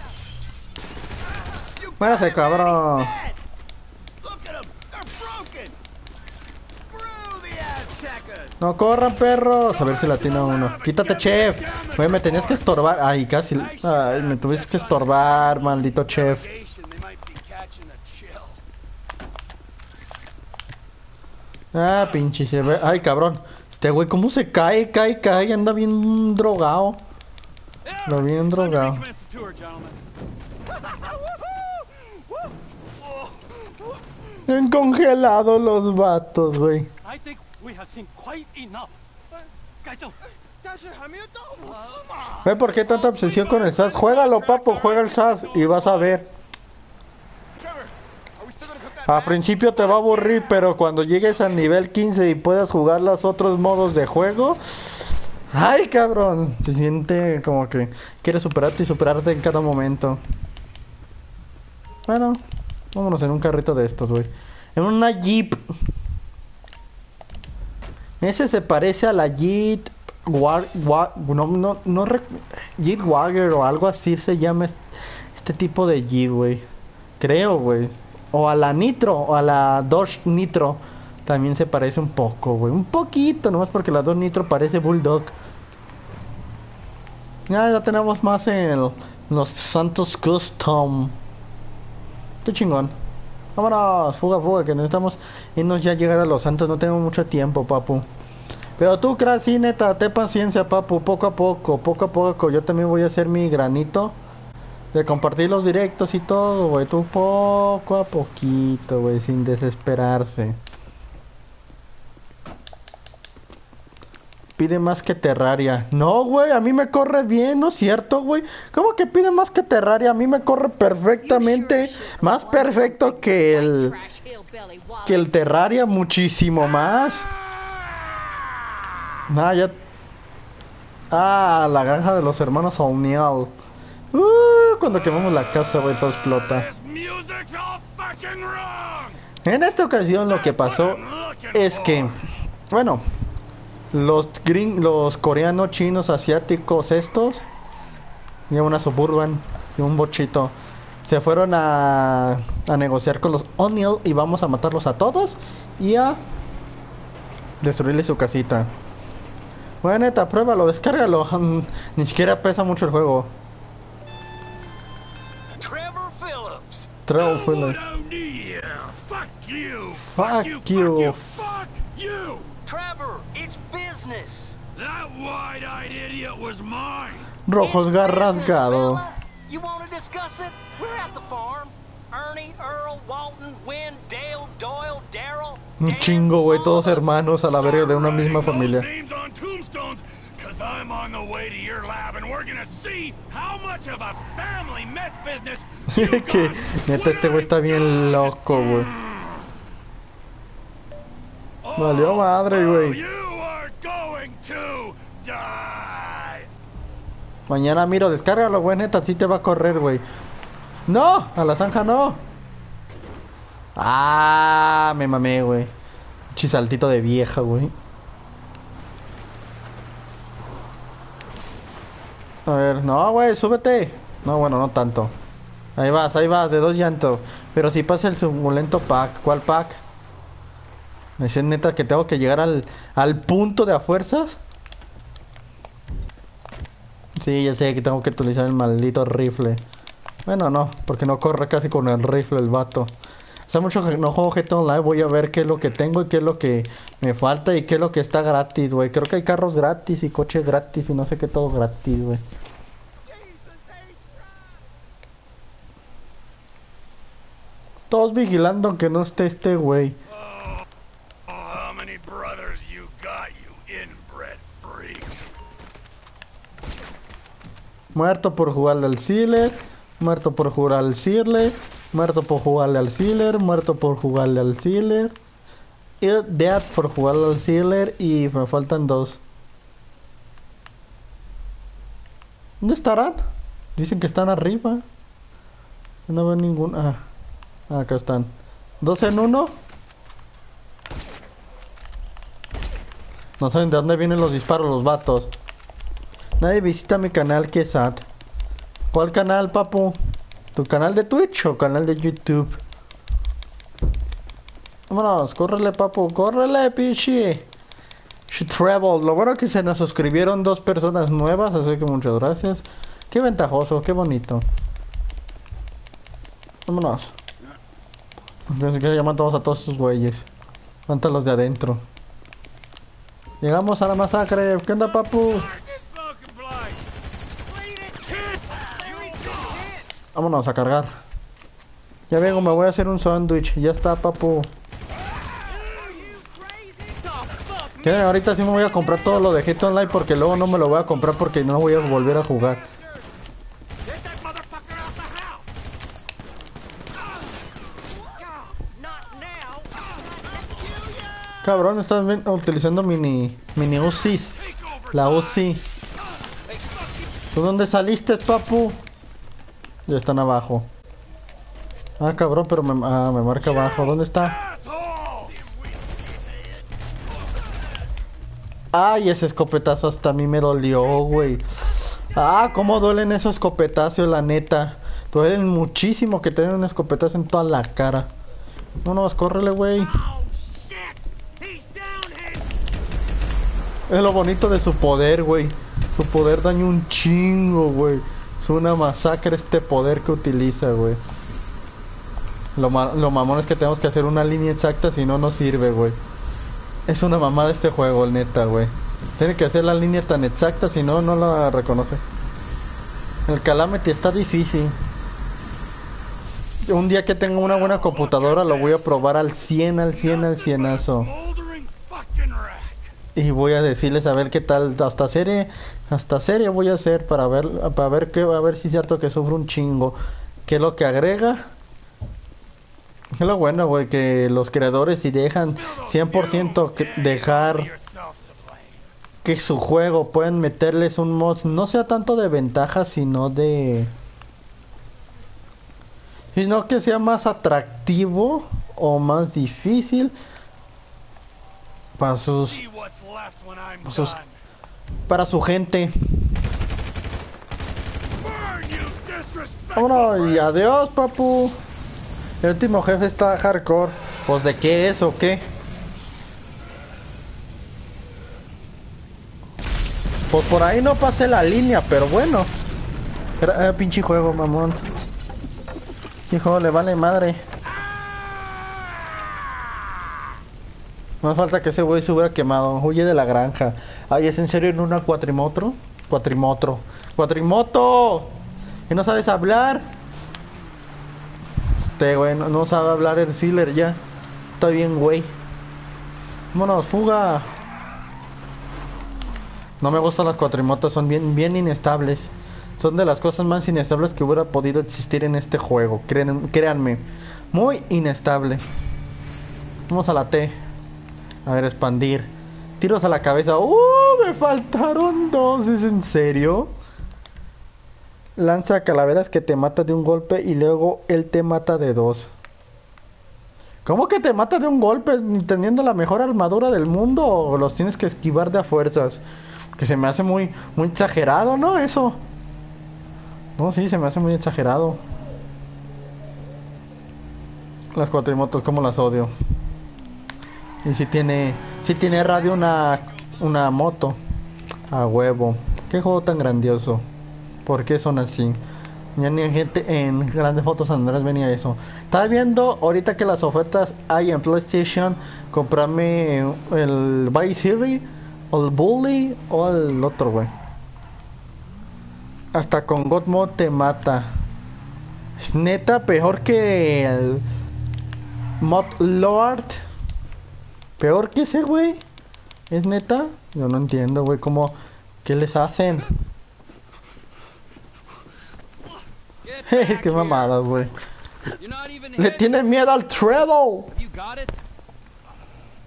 Muérase, cabrón. Dead. Look at them. They're broken. Screw the Aztecas. No corran, perros. A ver si la tiene uno. Quítate, chef. Güey, me tenías que estorbar. Ay, casi. Ay, me tuviste que estorbar, maldito chef. They might be catching a chill. Ah, pinche chef. Ay, cabrón. Este güey, ¿cómo se cae? Cae, cae. Anda bien drogado. Lo bien drogado. Recommence the tour, gentlemen. Han congelado los vatos, güey. I think we have seen quite enough. Gaito, Ve, ¿por qué tanta obsesión con el S A S? Juégalo, papo, juega el S A S y vas a ver. Trevor, are we still gonna cook that? A principio te va a aburrir, pero cuando llegues al nivel quince y puedas jugar los otros modos de juego... ¡Ay, cabrón! Se siente como que quieres superarte y superarte en cada momento. Bueno, vámonos en un carrito de estos, güey. En una Jeep. Ese se parece a la Jeep... War, War- no, no, no... rec- Jeep Wagger o algo así se llama est- este tipo de Jeep, güey. Creo, güey. O a la Nitro, o a la Dodge Nitro. También se parece un poco, güey. Un poquito, nomás porque la Dodge Nitro parece Bulldog. Ya, ya tenemos más en los Santos Custom. Qué chingón. Vámonos, fuga, fuga, que necesitamos irnos ya a llegar a los Santos. No tengo mucho tiempo, papu. Pero tú, crack, sí, neta, ten paciencia, papu. Poco a poco, poco a poco. Yo también voy a hacer mi granito de compartir los directos y todo, güey. Tú poco a poquito, güey, sin desesperarse. Pide más que Terraria. No, güey, a mí me corre bien, ¿no es cierto, güey? ¿Cómo que pide más que Terraria? A mí me corre perfectamente. Más perfecto que el... Trash hillbilly Que el Wallace. Terraria, muchísimo más. Ah, ya... Ah, la granja de los hermanos O'Neill. Uh, cuando quemamos la casa, güey, todo explota. this music's all fucking wrong. En esta ocasión lo que pasó es que... Bueno... Los gring, los coreanos, chinos, asiáticos estos, y una suburban y un bochito, se fueron a, a negociar con los O'Neill y vamos a matarlos a todos y a destruirle su casita. Bueno, neta, pruébalo, descárgalo. Ni siquiera pesa mucho el juego. Trevor Phillips. Trevor Elwood Phillips. O'Neill. Fuck you. Fuck you. you. Fuck you. Fuck you. Trevor, it's business. That wide-eyed idiot was mine. Rojos It's garrasgado. business, fella. You want to discuss it? We're at the farm. Ernie, Earl, Walton, Wynn, Dale, Doyle, Daryl. Un Dan, chingo, güey, todos all of us. hermanos a la verga de una misma Writing familia. those names on tombstones, 'cause I'm on the way to your lab and we're gonna see how much of a family meth business you Que got. neta este güey está bien loco, güey. Valió madre, Oh, güey. you are going to die. Mañana miro, descárgalo, güey, neta, sí te va a correr, güey. ¡No! A la zanja no. Ah, me mamé, güey. Chisaltito de vieja, güey. A ver, no, güey, súbete. No, bueno, no tanto. Ahí vas, ahí vas, de dos llantos. Pero si pasa el suculento pack. ¿Cuál pack? Me dice neta que tengo que llegar al, al punto de a fuerzas. Sí, ya sé que tengo que utilizar el maldito rifle. Bueno, no, porque no corre casi con el rifle el vato. Hace mucho que no juego G T A Online, voy a ver qué es lo que tengo y qué es lo que me falta y qué es lo que está gratis, güey. Creo que hay carros gratis y coches gratis y no sé qué todo gratis, güey. Todos vigilando que no esté este güey. Oh, how many brothers you got, you inbred freaks? Muerto por jugarle al Sealer, muerto por jugar al Sealer, muerto por jugarle al Sealer, muerto por jugarle al Sealer. Il Dead por jugar al Sealer y me faltan dos. ¿Dónde estarán? Dicen que están arriba. No veo ninguna. Ah, acá están. ¿Dos en uno? No saben de dónde vienen los disparos los vatos. Nadie visita mi canal, que sad. ¿Cuál canal, papu? ¿Tu canal de Twitch o canal de YouTube? Vámonos, córrele, papu, córrele, pichi. She traveled. Lo bueno que se nos suscribieron dos personas nuevas, así que muchas gracias. Qué ventajoso, qué bonito. Vámonos. Entonces que ya matamos a todos esos güeyes. Mata los de adentro. Llegamos a la masacre. ¿Qué onda, papu? Vámonos a cargar. Ya vengo, me voy a hacer un sándwich. Ya está, papu. Que ahorita sí me voy a comprar todo lo de Hit Online porque luego no me lo voy a comprar porque no voy a volver a jugar. Cabrón, están utilizando mini mini U C Is. La U C I. ¿Tú dónde saliste, papu? Ya están abajo. Ah, cabrón, pero me, ah, me marca abajo. ¿Dónde está? Ay, ese escopetazo hasta a mí me dolió, güey. Ah, cómo duelen esos escopetazos, la neta. Duelen muchísimo que te den un escopetazo en toda la cara. No, no, córrele, güey. Es lo bonito de su poder, güey. Su poder daña un chingo, güey. Es una masacre este poder que utiliza, güey. Lo, ma lo mamón es que tenemos que hacer una línea exacta, si no, no sirve, güey. Es una mamada este juego, neta, güey. Tiene que hacer la línea tan exacta, si no, no la reconoce. El Calamity está difícil. Un día que tenga una buena computadora lo voy a probar al cien, al cien, al cienazo. Y voy a decirles a ver qué tal, hasta serie, hasta serie voy a hacer para ver, para ver qué, a ver si es cierto que sufre un chingo. ¿Qué es lo que agrega? Es lo bueno, güey, que los creadores si dejan cien por ciento que dejar que su juego pueden meterles un mod, no sea tanto de ventaja, sino de... sino que sea más atractivo o más difícil para sus, para sus para su gente. Vámonos y adiós, papu. El último jefe está hardcore. Pues de qué es o qué. Pues por ahí no pasé la línea, pero bueno. Era, eh, pinche juego, mamón. Hijo, le vale madre. No falta que ese güey se hubiera quemado. Huye de la granja. Ay, ¿es en serio en una cuatrimotro? Cuatrimotro. ¡Cuatrimoto! ¿Y no sabes hablar? Este güey no, no sabe hablar el Sealer ya. Está bien, güey. Vámonos, fuga. No me gustan las cuatrimotos, son bien, bien inestables. Son de las cosas más inestables que hubiera podido existir en este juego. Créan, créanme. Muy inestable. Vamos a la T. A ver, expandir. Tiros a la cabeza. ¡Uh! Me faltaron dos. ¿Es en serio? Lanza calaveras que te mata de un golpe y luego él te mata de dos. ¿Cómo que te mata de un golpe teniendo la mejor armadura del mundo? ¿O los tienes que esquivar de a fuerzas? Que se me hace muy, muy exagerado, ¿no? Eso. No, sí, se me hace muy exagerado. Las cuatrimotos, como las odio. Y si tiene, si tiene radio una, una moto. A huevo. Qué juego tan grandioso. ¿Por qué son así? Ya ni gente en grandes fotos Andrés venía eso. Estaba viendo ahorita que las ofertas hay en PlayStation. Comprarme el Vice City, o el Bully, o el otro, güey. Hasta con God Mode te mata. Es neta peor que el Mod Lord. Peor que ese, güey. ¿Es neta? Yo no entiendo, güey, cómo... ¿Qué les hacen? Qué mamadas, güey. Le tiene miedo al treble.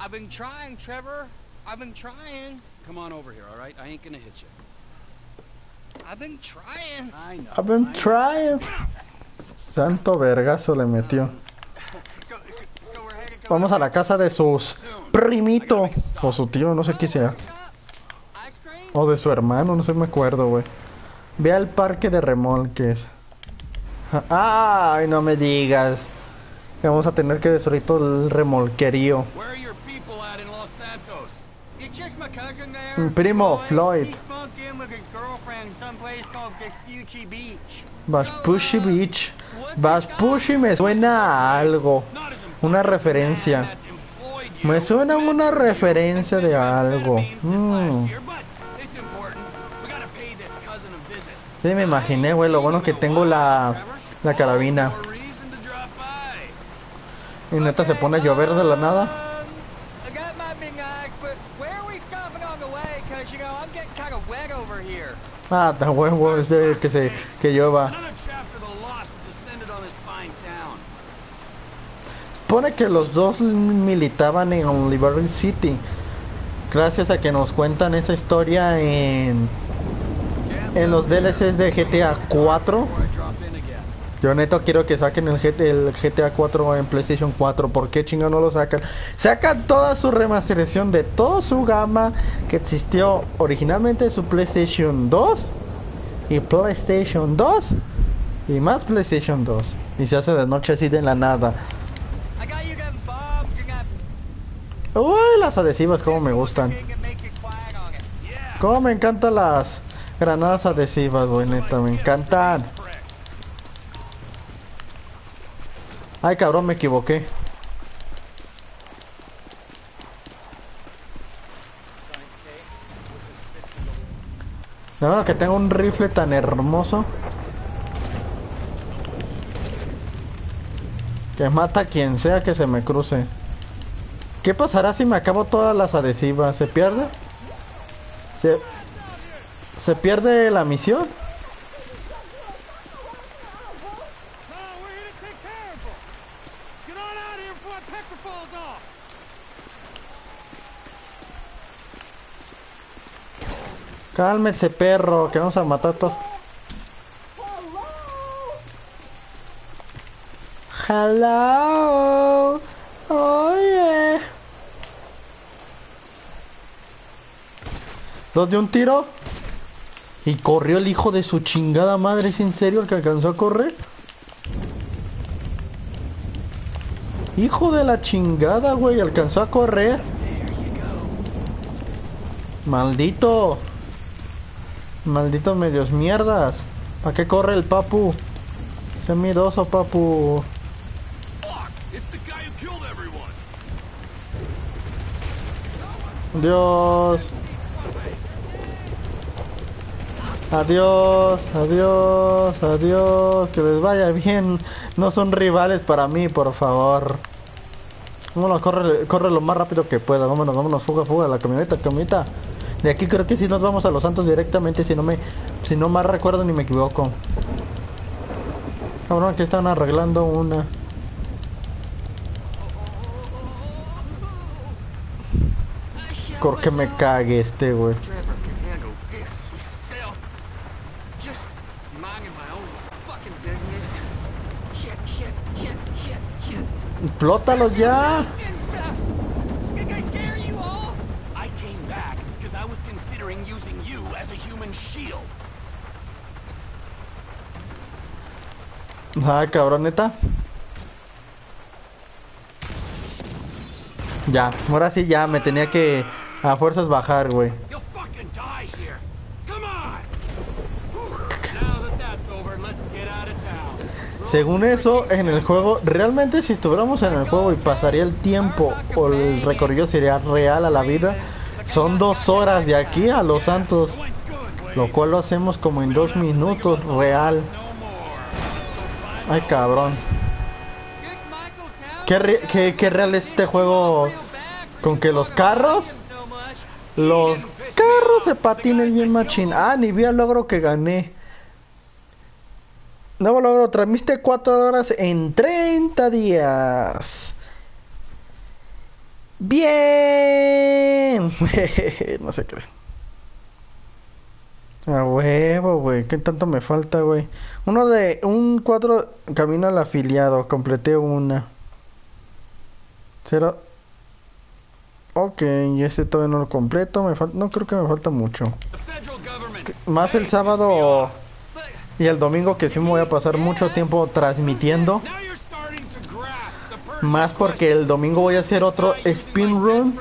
I've been trying, Trevor. I've been trying. Come on over here, all right? I ain't gonna hit you. I've been trying. I know. I've been I know. trying. Santo vergazo le metió. So, so we're headed to Vamos a la casa de sus primito o su tío, no sé qué sea. ice cream? O de su hermano, no sé, me acuerdo, güey. Ve al parque de remolques. Ay, no me digas. Que vamos a tener que destruir todo el remolquerío. Where are your people at in Los Santos? It's just my cousin there. Mi primo, Floyd. He's bunked in with his girlfriend someplace called Vespucci Beach. Vespucci Beach. Vespucci me suena a algo. Not as important Una as the man referencia. that's employed you. Me suena una referencia de algo. Methamphetamines this Mm. last year, but it's important. We gotta pay this cousin a visit. Sí, me imaginé, güey. Lo bueno que tengo la, la carabina. More reason to drop by. Y neta se pone a llover de la nada. Um, that might be nice, but where are we stopping on the way? Cause you know I'm getting kind of wet over here. Ah, está huevo, es de que se que llueva. Another chapter of the lost descended on this fine town. Pone que los dos militaban en Liberty City. Gracias a que nos cuentan esa historia en en los D L Cs de G T A cuatro. Before I drop in again. Yo neto quiero que saquen el, G T, el G T A cuatro en PlayStation cuatro. ¿Por qué chingo no lo sacan? Sacan toda su remasterización de toda su gama que existió originalmente en su PlayStation dos y PlayStation dos y más PlayStation dos. Y se hace de noche así de la nada. I got you them bombs. You got Uy, las adhesivas como me gustan. thing that make you quiet on it. Yeah. Como me encantan las granadas adhesivas, güey, neta, me encantan. Pricks. Ay, cabrón, me equivoqué. No, bueno, que tengo un rifle tan hermoso que mata a quien sea que se me cruce. ¿Qué pasará si me acabo todas las adhesivas? ¿Se pierde? ¿Se, ¿se pierde la misión? No, we're here to take care of them. Get on out of here before I peck the falls off. Cálmese, perro, que vamos a matar todos. Hello. Oye. ¿Dos de un tiro? Y corrió el hijo de su chingada madre. ¿Es en serio el que alcanzó a correr? Hijo de la chingada, güey. Alcanzó a correr. Maldito. Maldito medios mierdas. ¿Para qué corre el papu? Sé miedoso, papu. Fuck! It's the guy who killed everyone. Dios. Adiós, adiós, adiós. Que les vaya bien. No son rivales para mí, por favor. Vámonos, corre, corre lo más rápido que pueda. Vámonos, vámonos, fuga, fuga. La camioneta, camioneta. De aquí creo que sí nos vamos a Los Santos directamente. Si no me, si no más recuerdo ni me equivoco. Cabrón, aquí están arreglando una. Cor que me cague este, güey. Trevor can handle this himself. Just minding my own fucking business. Shit, shit, shit, shit, shit. ¡Explótalos ya! And stuff. Did they scare you off? I came back because I was considering using you as a human shield. Ay, cabrón, neta. Ya, ahora sí ya, me tenía que a fuerzas bajar, güey. You'll fucking die here. Come on. Whew. Now that that's over, let's get out of town. Según eso, en el juego, realmente si estuviéramos en el juego y pasaría el tiempo o el recorrido sería real a la vida, son dos horas de aquí a Los Santos, Went good, Wade. lo cual lo hacemos como en dos minutos, real. No more. Ay, cabrón. This Michael Town. ¿Qué, re- qué, qué real es este juego con que los carros, So much. los carros se patinen bien machín? Ah, ni vi el logro que gané. Nuevo logro, transmite cuatro horas en treinta días. Bien. No sé qué. A huevo, güey. ¿Qué tanto me falta, güey? Uno de... Un cuadro camino al afiliado. Completé una. Cero. Ok, y este todavía no lo completo. Me falta... No creo que me falta mucho. Más el sábado y el domingo, que sí me voy a pasar mucho tiempo transmitiendo. Más porque el domingo voy a hacer otro spin run.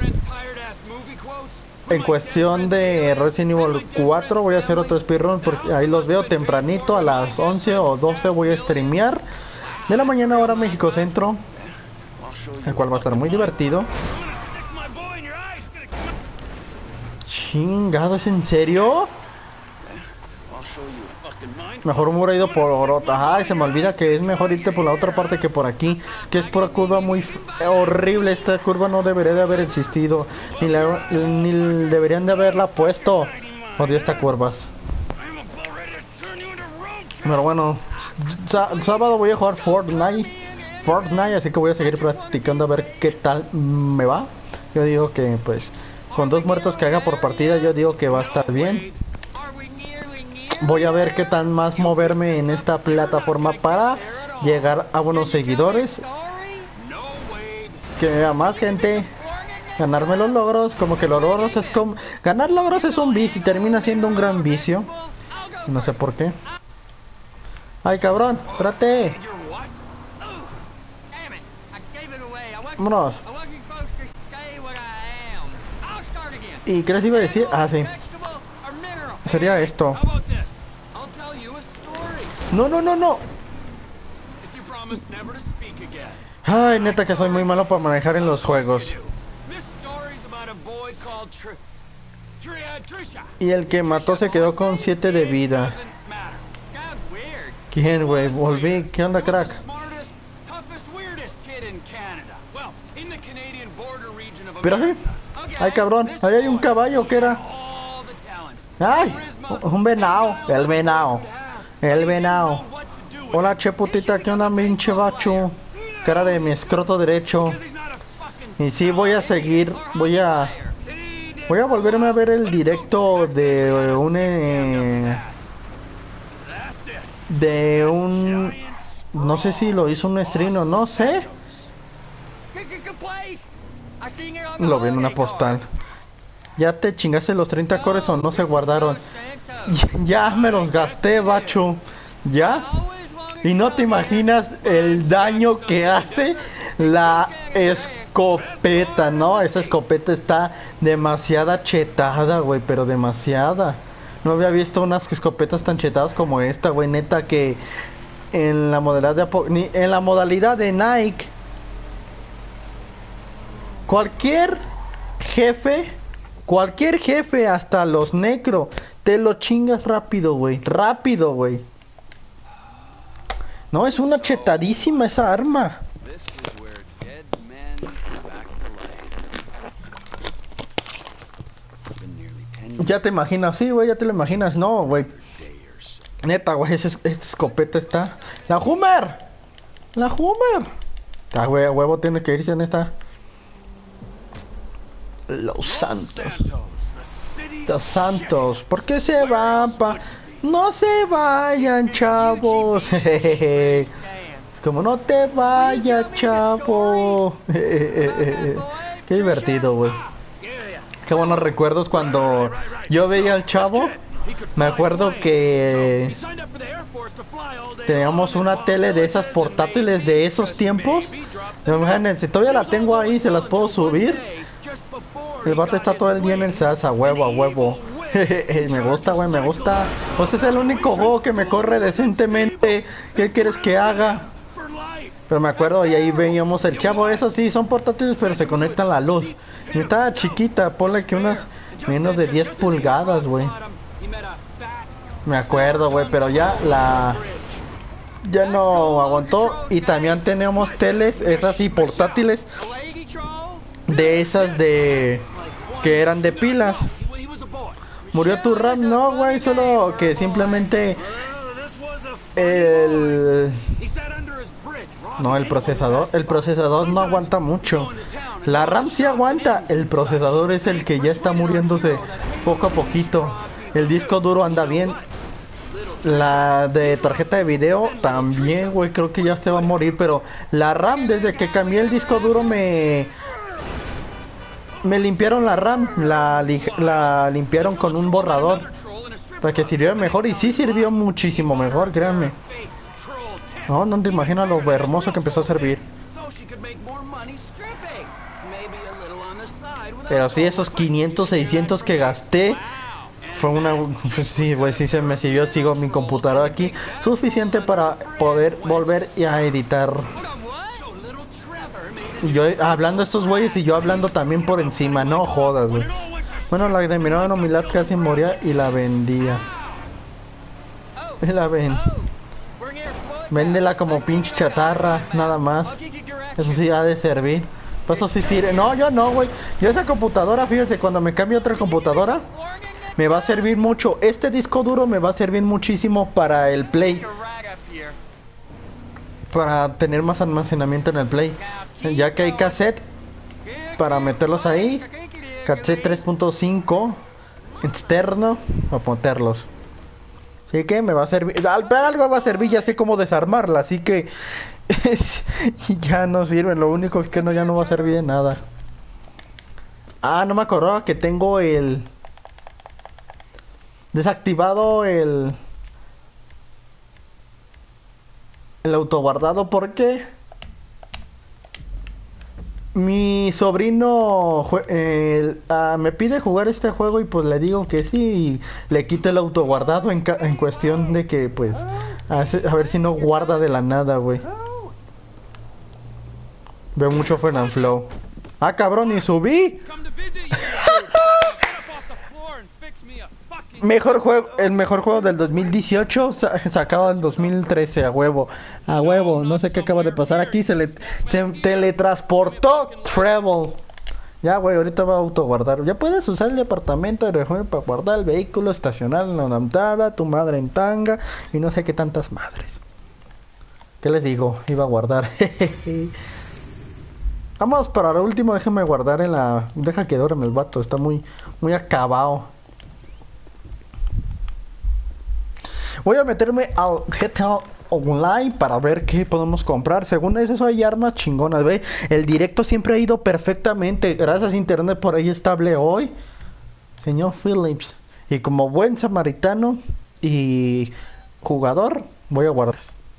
En cuestión de Resident Evil cuatro voy a hacer otro speedrun, porque ahí los veo tempranito a las once o doce voy a streamear de la mañana hora México Centro, el cual va a estar muy divertido. Chingado, ¿es en serio? Mejor me hubiera ido por otra. Ay, se me olvida que es mejor irte por la otra parte que por aquí, que es por curva muy horrible. Esta curva no debería de haber existido, ni, la, ni deberían de haberla puesto. Odio estas curvas. Pero bueno, sábado voy a jugar Fortnite Fortnite, así que voy a seguir practicando a ver qué tal me va. Yo digo que pues con dos muertos que haga por partida, yo digo que va a estar bien. Voy a ver qué tan más moverme en esta plataforma para llegar a buenos seguidores, que vea más gente, ganarme los logros. Como que los logros es como... Ganar logros es un vicio y termina siendo un gran vicio. No sé por qué. Ay, cabrón, espérate. Vámonos. ¿Y qué les iba a decir? Ah, sí. Sería esto. No, no, no, no. Ay, neta que soy muy malo para manejar en los juegos. Y el que mató se quedó con siete de vida. ¿Quién, güey? Volví. ¿Qué onda, crack? Pero sí. Ay, cabrón. Ahí hay un caballo. ¿Qué era? Ay, un venado. El venado. El venado. Hola, che putita. ¿Qué onda, pinche bacho? Cara de mi escroto derecho. Y sí, voy a seguir. Voy a... Voy a volverme a ver el directo de un... Eh, de un... No sé si lo hizo un stream o no sé. Lo vi en una postal. Ya te chingaste los treinta cores o no se guardaron. Ya, ya me los gasté, bacho. ¿Ya? Y no te imaginas el daño que hace la escopeta, ¿no? Esa escopeta está demasiada chetada, güey, pero demasiada. No había visto unas escopetas tan chetadas como esta, güey, neta que en la modalidad de ni en la modalidad de Nike, cualquier jefe, cualquier jefe, hasta los necro, te lo chingas rápido, güey, rápido, güey. No, es una chetadísima esa arma. Ya te imaginas, sí, güey, ya te lo imaginas. No, güey. Neta, güey, esta escopeta está... ¡La Hummer! ¡La Hummer! Ah, güey, a huevo tiene que irse en esta... Los Santos. Los Santos. ¿Por qué se van, pa...? No se vayan, chavos. Como no te vayas, chavo. Qué divertido, güey. Qué buenos recuerdos cuando yo veía al chavo. Me acuerdo que teníamos una tele de esas portátiles de esos tiempos. Imagínense, todavía la tengo ahí, se las puedo subir. El vato está todo el día en el salsa, huevo a huevo. Me gusta, güey, me gusta. Pues es el único juego que me corre decentemente. ¿Qué quieres que haga? Pero me acuerdo, y ahí veíamos el chavo. Eso sí, son portátiles, pero se conectan a la luz. Y estaba chiquita, ponle que unas menos de diez pulgadas, güey. Me acuerdo, güey, pero ya la... Ya no aguantó. Y también tenemos teles, esas sí, portátiles. De esas de... que eran de pilas. ¿Murió tu RAM? No, güey, solo que simplemente... El... No, el procesador. El procesador no aguanta mucho. La RAM sí aguanta, el procesador es el que ya está muriéndose poco a poquito. El disco duro anda bien. La de tarjeta de video también, güey, creo que ya se va a morir, pero la RAM, desde que cambié el disco duro me... Me limpiaron la RAM, la, la limpiaron con un borrador para que sirviera mejor, y sí sirvió muchísimo mejor, créanme. No, no te imaginas lo hermoso que empezó a servir. Pero sí, esos quinientos, seiscientos que gasté fue una... Sí, güey, sí se me sirvió, sigo mi computadora aquí, suficiente para poder volver a editar. Y yo hablando a estos güeyes y yo hablando también por encima, no jodas, güey. Bueno, la de mi hermano Milad casi moría y la vendía. Y la ven. Véndela como pinche chatarra, nada más. Eso sí ha de servir. Eso sí sirve. No, yo no, güey. Yo esa computadora, fíjese, cuando me cambie a otra computadora, me va a servir mucho. Este disco duro me va a servir muchísimo para el Play. Para tener más almacenamiento en el Play. Ya que hay cassette para meterlos ahí. Cassette tres punto cinco externo para meterlos. Así que me va a servir. Para algo va a servir, ya sé cómo desarmarla. Así que ya no sirve. Lo único es que no, ya no va a servir de nada. Ah, no me acordaba que tengo el desactivado el el autoguardado porque mi sobrino eh, uh, me pide jugar este juego y pues le digo que sí, y le quito el autoguardado en, en cuestión de que pues hace, a ver si no guarda de la nada, güey. Veo mucho Fernanfloo. Ah, cabrón, y subí. Mejor juego, el mejor juego del dos mil dieciocho sacado en dos mil trece, a huevo, a huevo, no sé qué acaba de pasar aquí, se le se teletransportó Travel. Ya, güey, ahorita va a autoguardar. Ya puedes usar el departamento de rejuego para guardar el vehículo, estacionar en la ventana, tu madre en tanga y no sé qué tantas madres. ¿Qué les digo? Iba a guardar. Vamos para lo último, déjame guardar en la... Deja que duerme el vato, está muy, muy acabado. Voy a meterme al G T A Online para ver qué podemos comprar. Según eso hay armas chingonas, ve. El directo siempre ha ido perfectamente. Gracias a internet por ahí estable hoy. Señor Phillips. Y como buen samaritano y jugador, voy a guardar.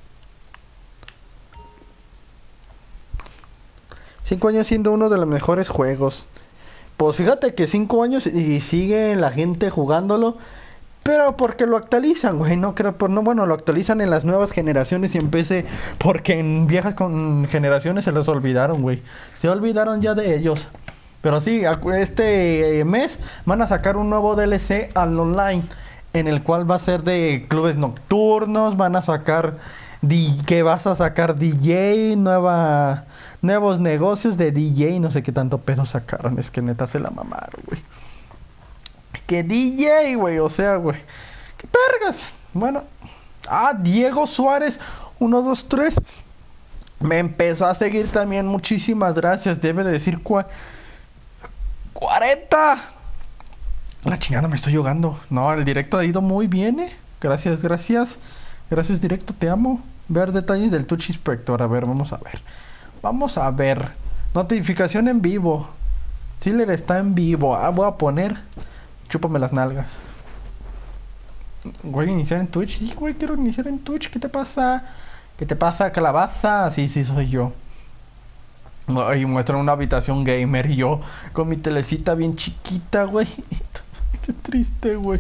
Cinco años siendo uno de los mejores juegos. Pues fíjate que cinco años y sigue la gente jugándolo. Pero porque lo actualizan, güey, no creo, pues no, bueno, lo actualizan en las nuevas generaciones y en P C, porque en viejas con generaciones se los olvidaron, güey. Se olvidaron ya de ellos. Pero sí, este mes van a sacar un nuevo D L C al online, en el cual va a ser de clubes nocturnos, van a sacar, D que vas a sacar D J, nueva, nuevos negocios de D J, no sé qué tanto pedo sacaron, es que neta se la mamaron, güey. Que D J, güey, o sea, güey. ¡Qué vergas! Bueno. Ah, Diego Suárez, uno, dos, tres. Me empezó a seguir también, muchísimas gracias. Debe de decir cua... cuarenta. La chingada, me estoy jugando. No, el directo ha ido muy bien, eh. Gracias, gracias. Gracias, directo, te amo. Ver detalles del Touch Inspector. A ver, vamos a ver. Vamos a ver. Notificación en vivo. Ziller está en vivo. Ah, voy a poner... Chúpame las nalgas. Voy a iniciar en Twitch. Sí, güey, quiero iniciar en Twitch. ¿Qué te pasa? ¿Qué te pasa, calabaza? Sí, sí, soy yo. Y muestran una habitación gamer y yo con mi telecita bien chiquita, güey. Qué triste, güey.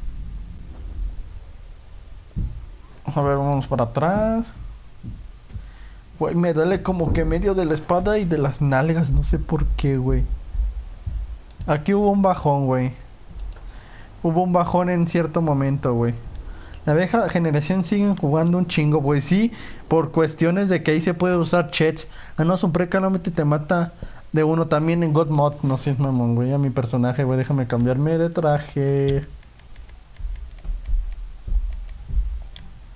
A ver, vamos para atrás. Güey, me duele como que medio de la espalda y de las nalgas. No sé por qué, güey. Aquí hubo un bajón, güey. Hubo un bajón en cierto momento, güey. La vieja generación siguen jugando un chingo, güey. Sí, por cuestiones de que ahí se puede usar chats. Ah, no, son precalamente te mata de uno también en God Mod. No sé, mamón, güey. A mi personaje, güey. Déjame cambiarme de traje.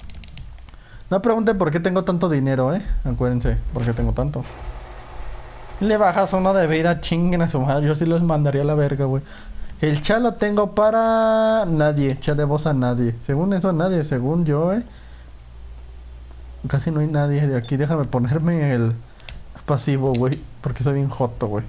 No pregunten por qué tengo tanto dinero, eh. Acuérdense, por qué tengo tanto. Le bajas uno de vida, chinguen a su madre. Yo sí los mandaría a la verga, güey. El chat lo tengo para nadie. Chat de voz a nadie. Según eso, nadie. Según yo, eh. Casi no hay nadie de aquí. Déjame ponerme el pasivo, güey. Porque soy bien joto, güey.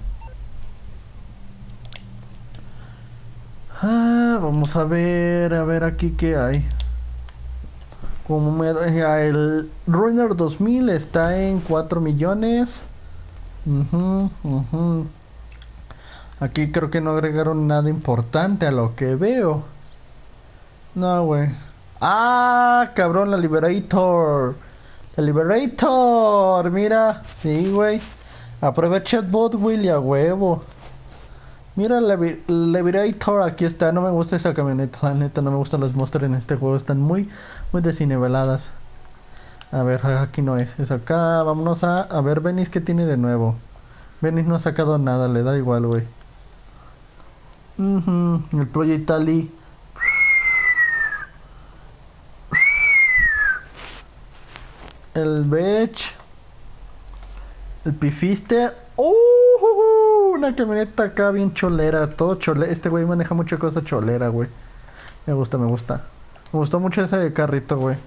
Ah, vamos a ver. A ver aquí qué hay. Como me, el Runner dos mil está en cuatro millones. Uh-huh, uh-huh. Aquí creo que no agregaron nada importante a lo que veo. No, güey. Ah, cabrón, la Liberator. La Liberator, mira. Sí, güey. Aprovecha el bot, Willy, a huevo. Mira, la Liberator, aquí está. No me gusta esa camioneta, la neta. No me gustan los monsters en este juego. Están muy, muy desiniveladas. A ver, aquí no es. Es acá. Vámonos a... A ver, Venice, ¿qué tiene de nuevo? Venice no ha sacado nada. Le da igual, güey. Uh-huh. El Project Ali. El Betch. El Pifister. ¡Uh! Una camioneta acá bien cholera. Todo cholera. Este güey maneja mucha cosa cholera, güey. Me gusta, me gusta. Me gustó mucho ese carrito, güey.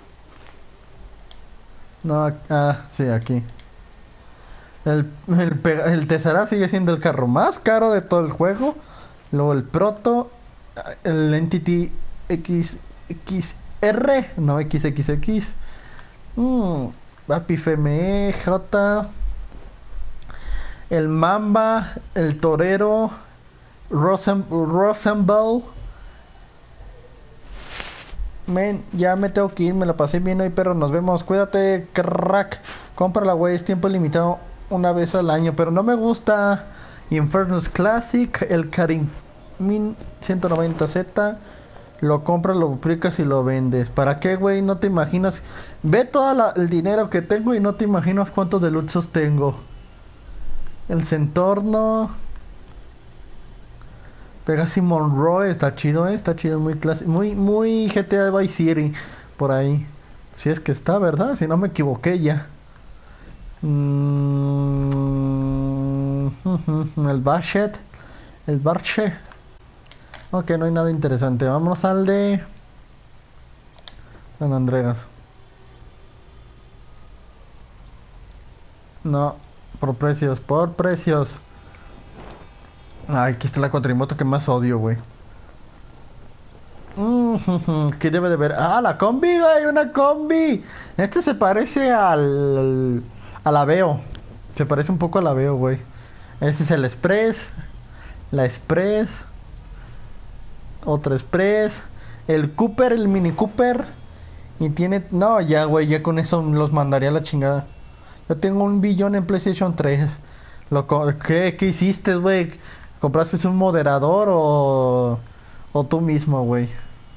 No, ah, sí, aquí. El, el, el Tesseract sigue siendo el carro más caro de todo el juego. Luego el Proto. El Entity X X R. No, X X X. Mm, Papi F M E J. El Mamba. El Torero. Rosen, Rosenbell. Men, ya me tengo que ir, me la pasé bien hoy, pero nos vemos. Cuídate, crack. Cómprala, güey, es tiempo limitado una vez al año, pero no me gusta. Infernus Classic, el Karim ciento noventa Z. Lo compras, lo duplicas y lo vendes. ¿Para qué, güey? No te imaginas. Ve todo el dinero que tengo y no te imaginas cuántos deluxos tengo. El Centorno. Pegasus Monroe, está chido, ¿eh? Está chido, muy clásico. Muy, muy G T A Vice City. Por ahí. Si es que está, ¿verdad? Si no me equivoqué ya. Mm, el Bashet. El Barche. Ok, no hay nada interesante. Vámonos al de San Andreas. No, por precios, por precios. Ay, aquí está la cuatrimoto que más odio, güey. Mm, ¿qué debe de ver? ¡Ah, la combi, güey! ¡Una combi! Este se parece al... al Aveo. Se parece un poco al Aveo, güey. Este es el Express. La Express. Otra Express. El Cooper, el Mini Cooper. Y tiene... No, ya, güey, ya con eso los mandaría a la chingada. Yo tengo un billón en PlayStation tres. Loco, ¿qué, qué hiciste, güey? ¿Compraste un moderador o... o tú mismo, güey?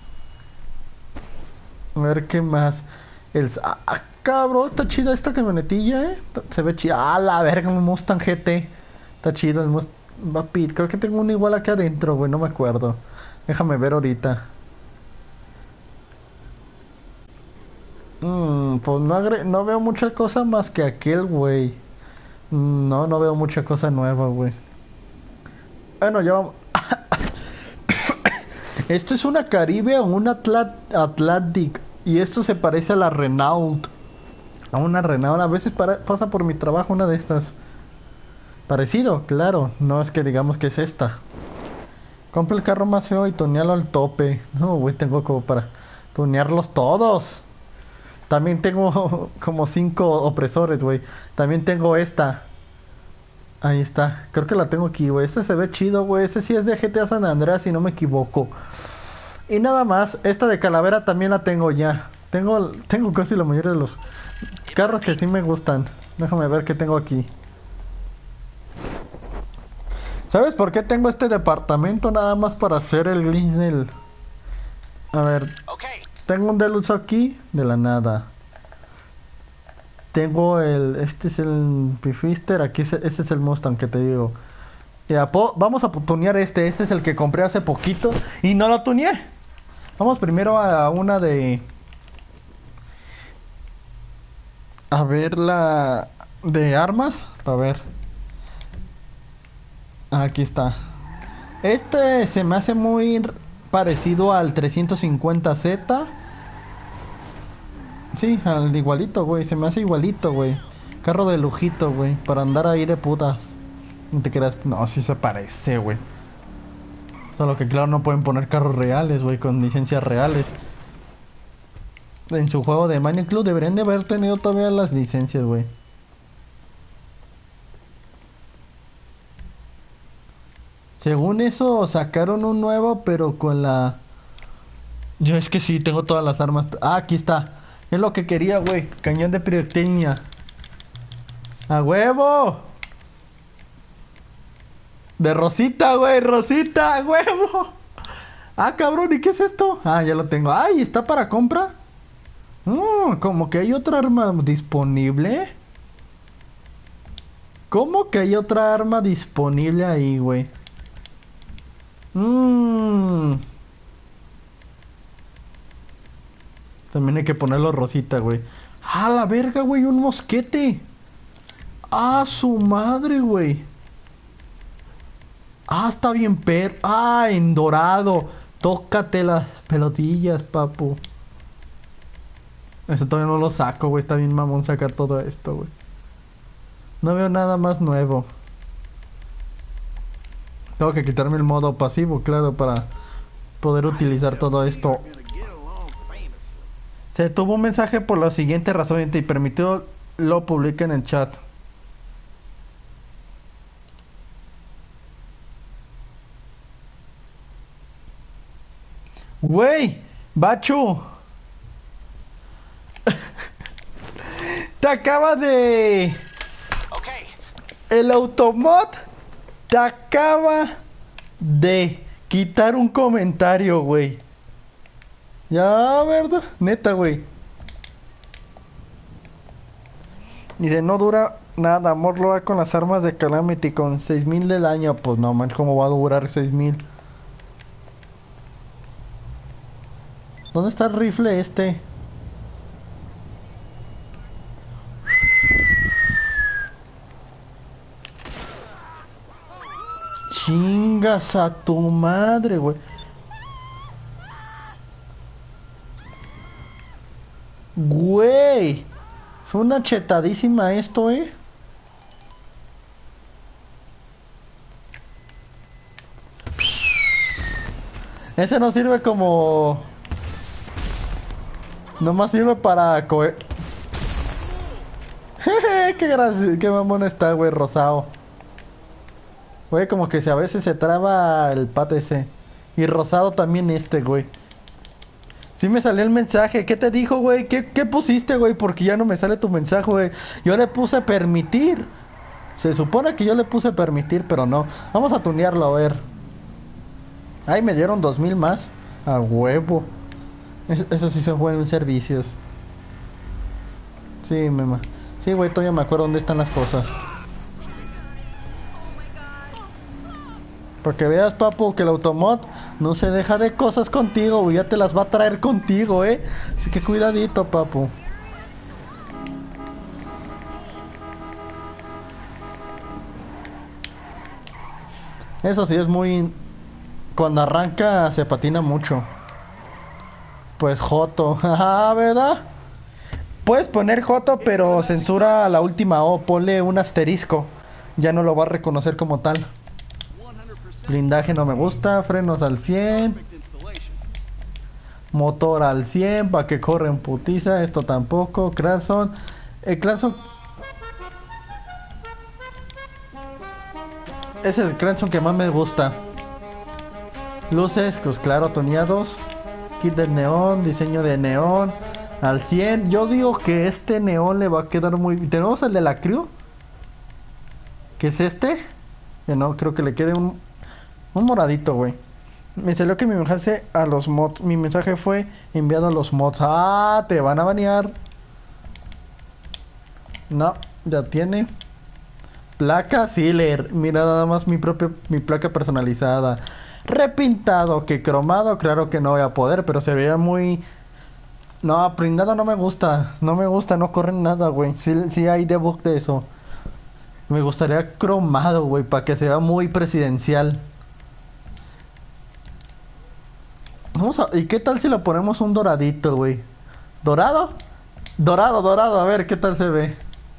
A ver qué más. El... Ah, cabrón, está chida esta camionetilla, eh. Se ve chida. Ah, la verga, un Mustang G T. Está chido el Mustang. Va a pir. Creo que tengo uno igual acá adentro, güey. No me acuerdo. Déjame ver ahorita. Mm, pues no, agre... no veo mucha cosa más que aquel, güey. No, no veo mucha cosa nueva, güey. Bueno, ya vamos. Esto es una Caribe o una Atla Atlantic. Y esto se parece a la Renault. A una Renault. A veces para pasa por mi trabajo una de estas. Parecido, claro. No es que digamos que es esta. Compra el carro más feo y tunealo al tope. No, güey, tengo como para tunearlos todos. También tengo como cinco opresores, güey. También tengo esta. Ahí está. Creo que la tengo aquí, güey. Este se ve chido, güey. Este sí es de G T A San Andreas, si no me equivoco. Y nada más. Esta de Calavera también la tengo ya. Tengo, tengo casi la mayoría de los carros que sí me gustan. Déjame ver qué tengo aquí. ¿Sabes por qué tengo este departamento? Nada más para hacer el glitch del... A ver. Tengo un deluxe aquí. De la nada. Tengo el... Este es el Pifister. Aquí es, este es el Mustang que te digo. Ya, po, vamos a tunear este. Este es el que compré hace poquito. Y no lo tuneé. Vamos primero a una de... A ver la... De armas. A ver. Aquí está. Este se me hace muy parecido al trescientos cincuenta Z. Sí, al igualito, güey. Se me hace igualito, güey. Carro de lujito, güey. Para andar ahí de puta. No te creas. No, sí se parece, güey. Solo que claro, no pueden poner carros reales, güey. Con licencias reales. En su juego de Minecraft deberían de haber tenido todavía las licencias, güey. Según eso, sacaron un nuevo, pero con la... Yo es que sí, tengo todas las armas. Ah, aquí está. Es lo que quería, güey. Cañón de pirotecnia. ¡A huevo! De Rosita, güey. Rosita, ¡a huevo! Ah, cabrón, ¿y qué es esto? Ah, ya lo tengo. ¡Ay, está para compra! Mm, como que hay otra arma disponible. ¿Cómo que hay otra arma disponible ahí, güey? Mmm. También hay que ponerlo rosita, güey. ¡Ah, la verga, güey! ¡Un mosquete! ¡Ah, su madre, güey! ¡Ah, está bien per... ¡Ah, en dorado! Tócate las pelotillas, papu. Ese todavía no lo saco, güey. Está bien mamón sacar todo esto, güey. No veo nada más nuevo. Tengo que quitarme el modo pasivo, claro, para poder utilizar todo esto. Se tuvo un mensaje por la siguiente razón y permitió lo publique en el chat. Güey, Bachu. Te acaba de... Okay. El Automod te acaba de quitar un comentario, güey. Ya, ¿verdad? Neta, güey. Y de no dura nada, amor lo va con las armas de Calamity con seis mil del año. Pues no, man, ¿cómo va a durar seis mil? ¿Dónde está el rifle este? Chingas a tu madre, güey. Güey. Es una chetadísima esto, eh. Ese no sirve como... Nomás sirve para coger... Jeje, qué gracia, qué mamón está, güey, rosado. Güey, como que si a veces se traba el pat ese. Y rosado también este, güey. Sí me salió el mensaje. ¿Qué te dijo, güey? ¿Qué, qué pusiste, güey? Porque ya no me sale tu mensaje, güey. Yo le puse permitir. Se supone que yo le puse permitir, pero no. Vamos a tunearlo, a ver. Ay, me dieron dos mil más. A huevo. Es, eso sí son buenos servicios. Sí, mema. Sí, güey, todavía me acuerdo dónde están las cosas. Para que veas, papu, que el Automod no se deja de cosas contigo, güey. Ya te las va a traer contigo, eh. Así que cuidadito, papu. Eso sí es muy... Cuando arranca se patina mucho. Pues Joto. Ah, ¿verdad? Puedes poner Joto, pero censura la última O. Ponle un asterisco. Ya no lo va a reconocer como tal. Blindaje no me gusta. Frenos al cien. Motor al cien. Para que corra en putiza. Esto tampoco. Crason. El Crason... Es el Crason que más me gusta. Luces, pues claro, toneados. Kit de neón. Diseño de neón. Al cien. Yo digo que este neón le va a quedar muy... ¿Tenemos el de la crew? ¿Qué es este? Que no, creo que le quede un... Un moradito, güey. Me salió que mi mensaje a los mods... Mi mensaje fue enviado a los mods. ¡Ah! Te van a banear. No, ya tiene. Placa Sealer. Mira nada más mi propia... Mi placa personalizada. Repintado. Que cromado, claro que no voy a poder. Pero se veía muy... No, prindado no me gusta. No me gusta, no corre nada, güey. Sí, sí hay debug de eso. Me gustaría cromado, güey, para que se vea muy presidencial. Vamos a... ¿Y qué tal si le ponemos un doradito, güey? ¿Dorado? Dorado, dorado, a ver qué tal se ve.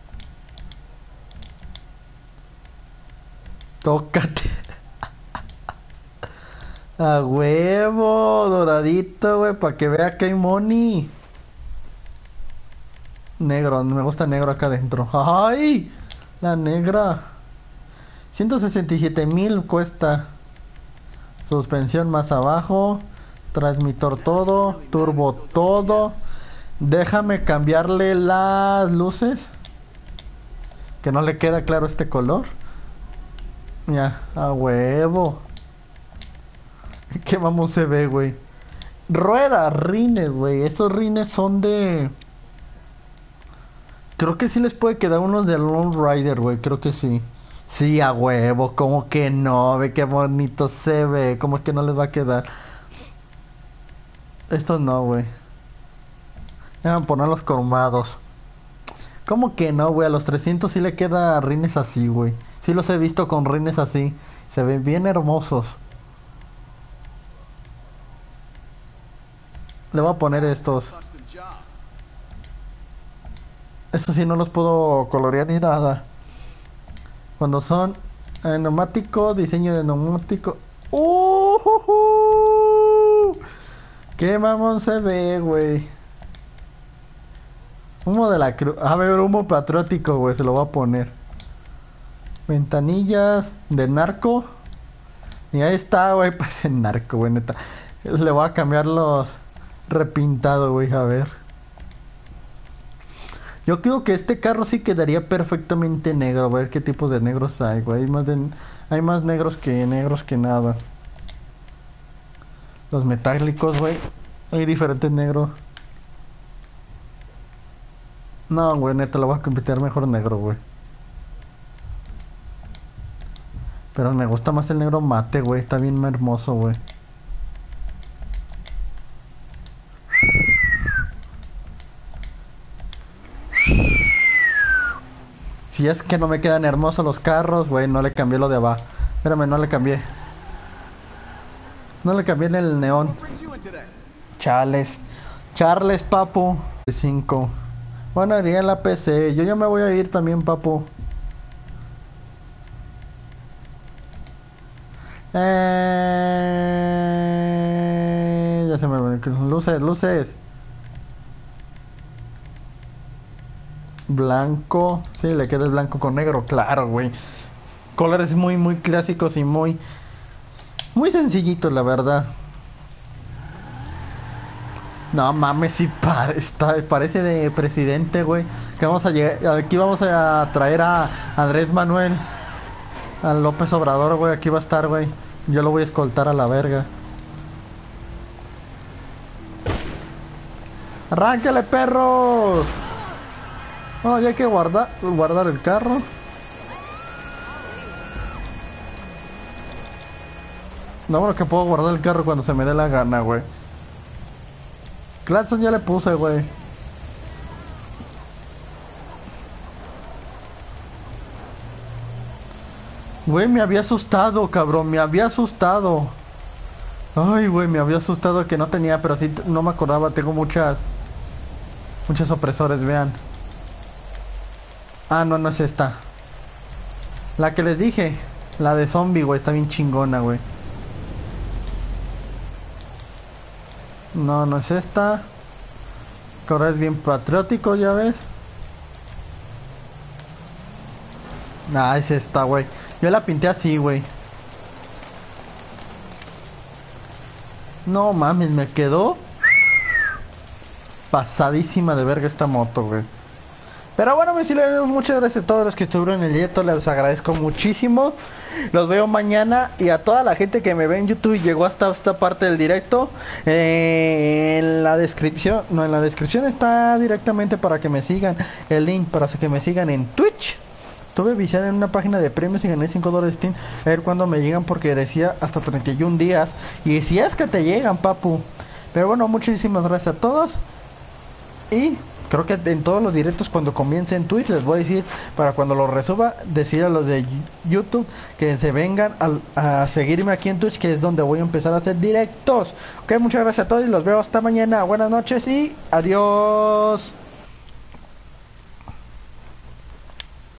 Tócate. A huevo, doradito, güey, para que vea que hay money. Negro, me gusta negro acá adentro. ¡Ay! La negra. ciento sesenta y siete mil cuesta. Suspensión más abajo. Transmisor todo. Turbo todo. Déjame cambiarle las luces. Que no le queda claro este color. Ya, a huevo. Qué vamos se ve, güey. Ruedas, rines, güey. Estos rines son de... Creo que sí les puede quedar unos de Lone Rider, güey. Creo que sí. Sí, a huevo. ¿Cómo que no? Ve qué bonito se ve. ¿Cómo es que no les va a quedar? Estos no, güey. Van a poner los cromados. ¿Cómo que no, güey? A los trescientos sí le queda rines así, güey. Sí los he visto con rines así. Se ven bien hermosos. Le voy a poner estos. Estos sí no los puedo colorear ni nada. Cuando son eh, neumático, diseño de neumático. ¡Uh! uh, uh! ¡Qué mamón se ve, güey! Humo de la cruz. A ver, humo patriótico, güey. Se lo voy a poner. Ventanillas de narco. Y ahí está, güey. Pues en narco, güey, neta. Le voy a cambiar los repintados, güey. A ver. Yo creo que este carro sí quedaría perfectamente negro. A ver qué tipos de negros hay, güey. Hay más, de, hay más negros que negros que nada. Los metálicos, güey. Hay diferentes negros. No, güey, neta, lo voy a competir mejor negro, güey. Pero me gusta más el negro mate, güey. Está bien hermoso, güey. Si es que no me quedan hermosos los carros, güey, no le cambié lo de abajo. Espérame, no le cambié. No le cambié en el neón. Chales. Charles, papu. cinco. Bueno, iría en la P C. Yo ya me voy a ir también, papu. Eh... Ya se me van. Luces, luces. Blanco. Sí, le queda el blanco con negro. Claro, güey. Colores muy, muy clásicos y muy... Muy sencillitos, la verdad. No mames, si pare, está, parece de presidente, güey. Que vamos a llegar, aquí vamos a traer a Andrés Manuel, a López Obrador, güey. Aquí va a estar, güey. Yo lo voy a escoltar a la verga. ¡Arránquele, perros! No, ya hay que guardar, guardar el carro. No, bueno, que puedo guardar el carro cuando se me dé la gana, güey. Claxon ya le puse, güey. Güey, me había asustado, cabrón. Me había asustado. Ay, güey, me había asustado que no tenía, pero sí no me acordaba. Tengo muchas... Muchos opresores, vean. Ah, no, no es esta. La que les dije. La de zombie, güey. Está bien chingona, güey. No, no es esta. Que ahora es bien patriótico, ya ves. Ah, es esta, güey. Yo la pinté así, güey. No mames, me quedó pasadísima de verga esta moto, güey. Pero bueno, mis chilenos, muchas gracias a todos los que estuvieron en el directo. Les agradezco muchísimo. Los veo mañana. Y a toda la gente que me ve en YouTube y llegó hasta esta parte del directo, eh, en la descripción, no, en la descripción está directamente para que me sigan. El link para que me sigan en Twitch. Estuve viciado en una página de premios y gané cinco dólares Steam. A ver cuándo me llegan, porque decía hasta treinta y un días. Y si es que te llegan, papu. Pero bueno, muchísimas gracias a todos. Y creo que en todos los directos cuando comience en Twitch les voy a decir, para cuando lo resuba, decir a los de YouTube que se vengan a, a seguirme aquí en Twitch, que es donde voy a empezar a hacer directos. Ok, muchas gracias a todos y los veo hasta mañana. Buenas noches y adiós.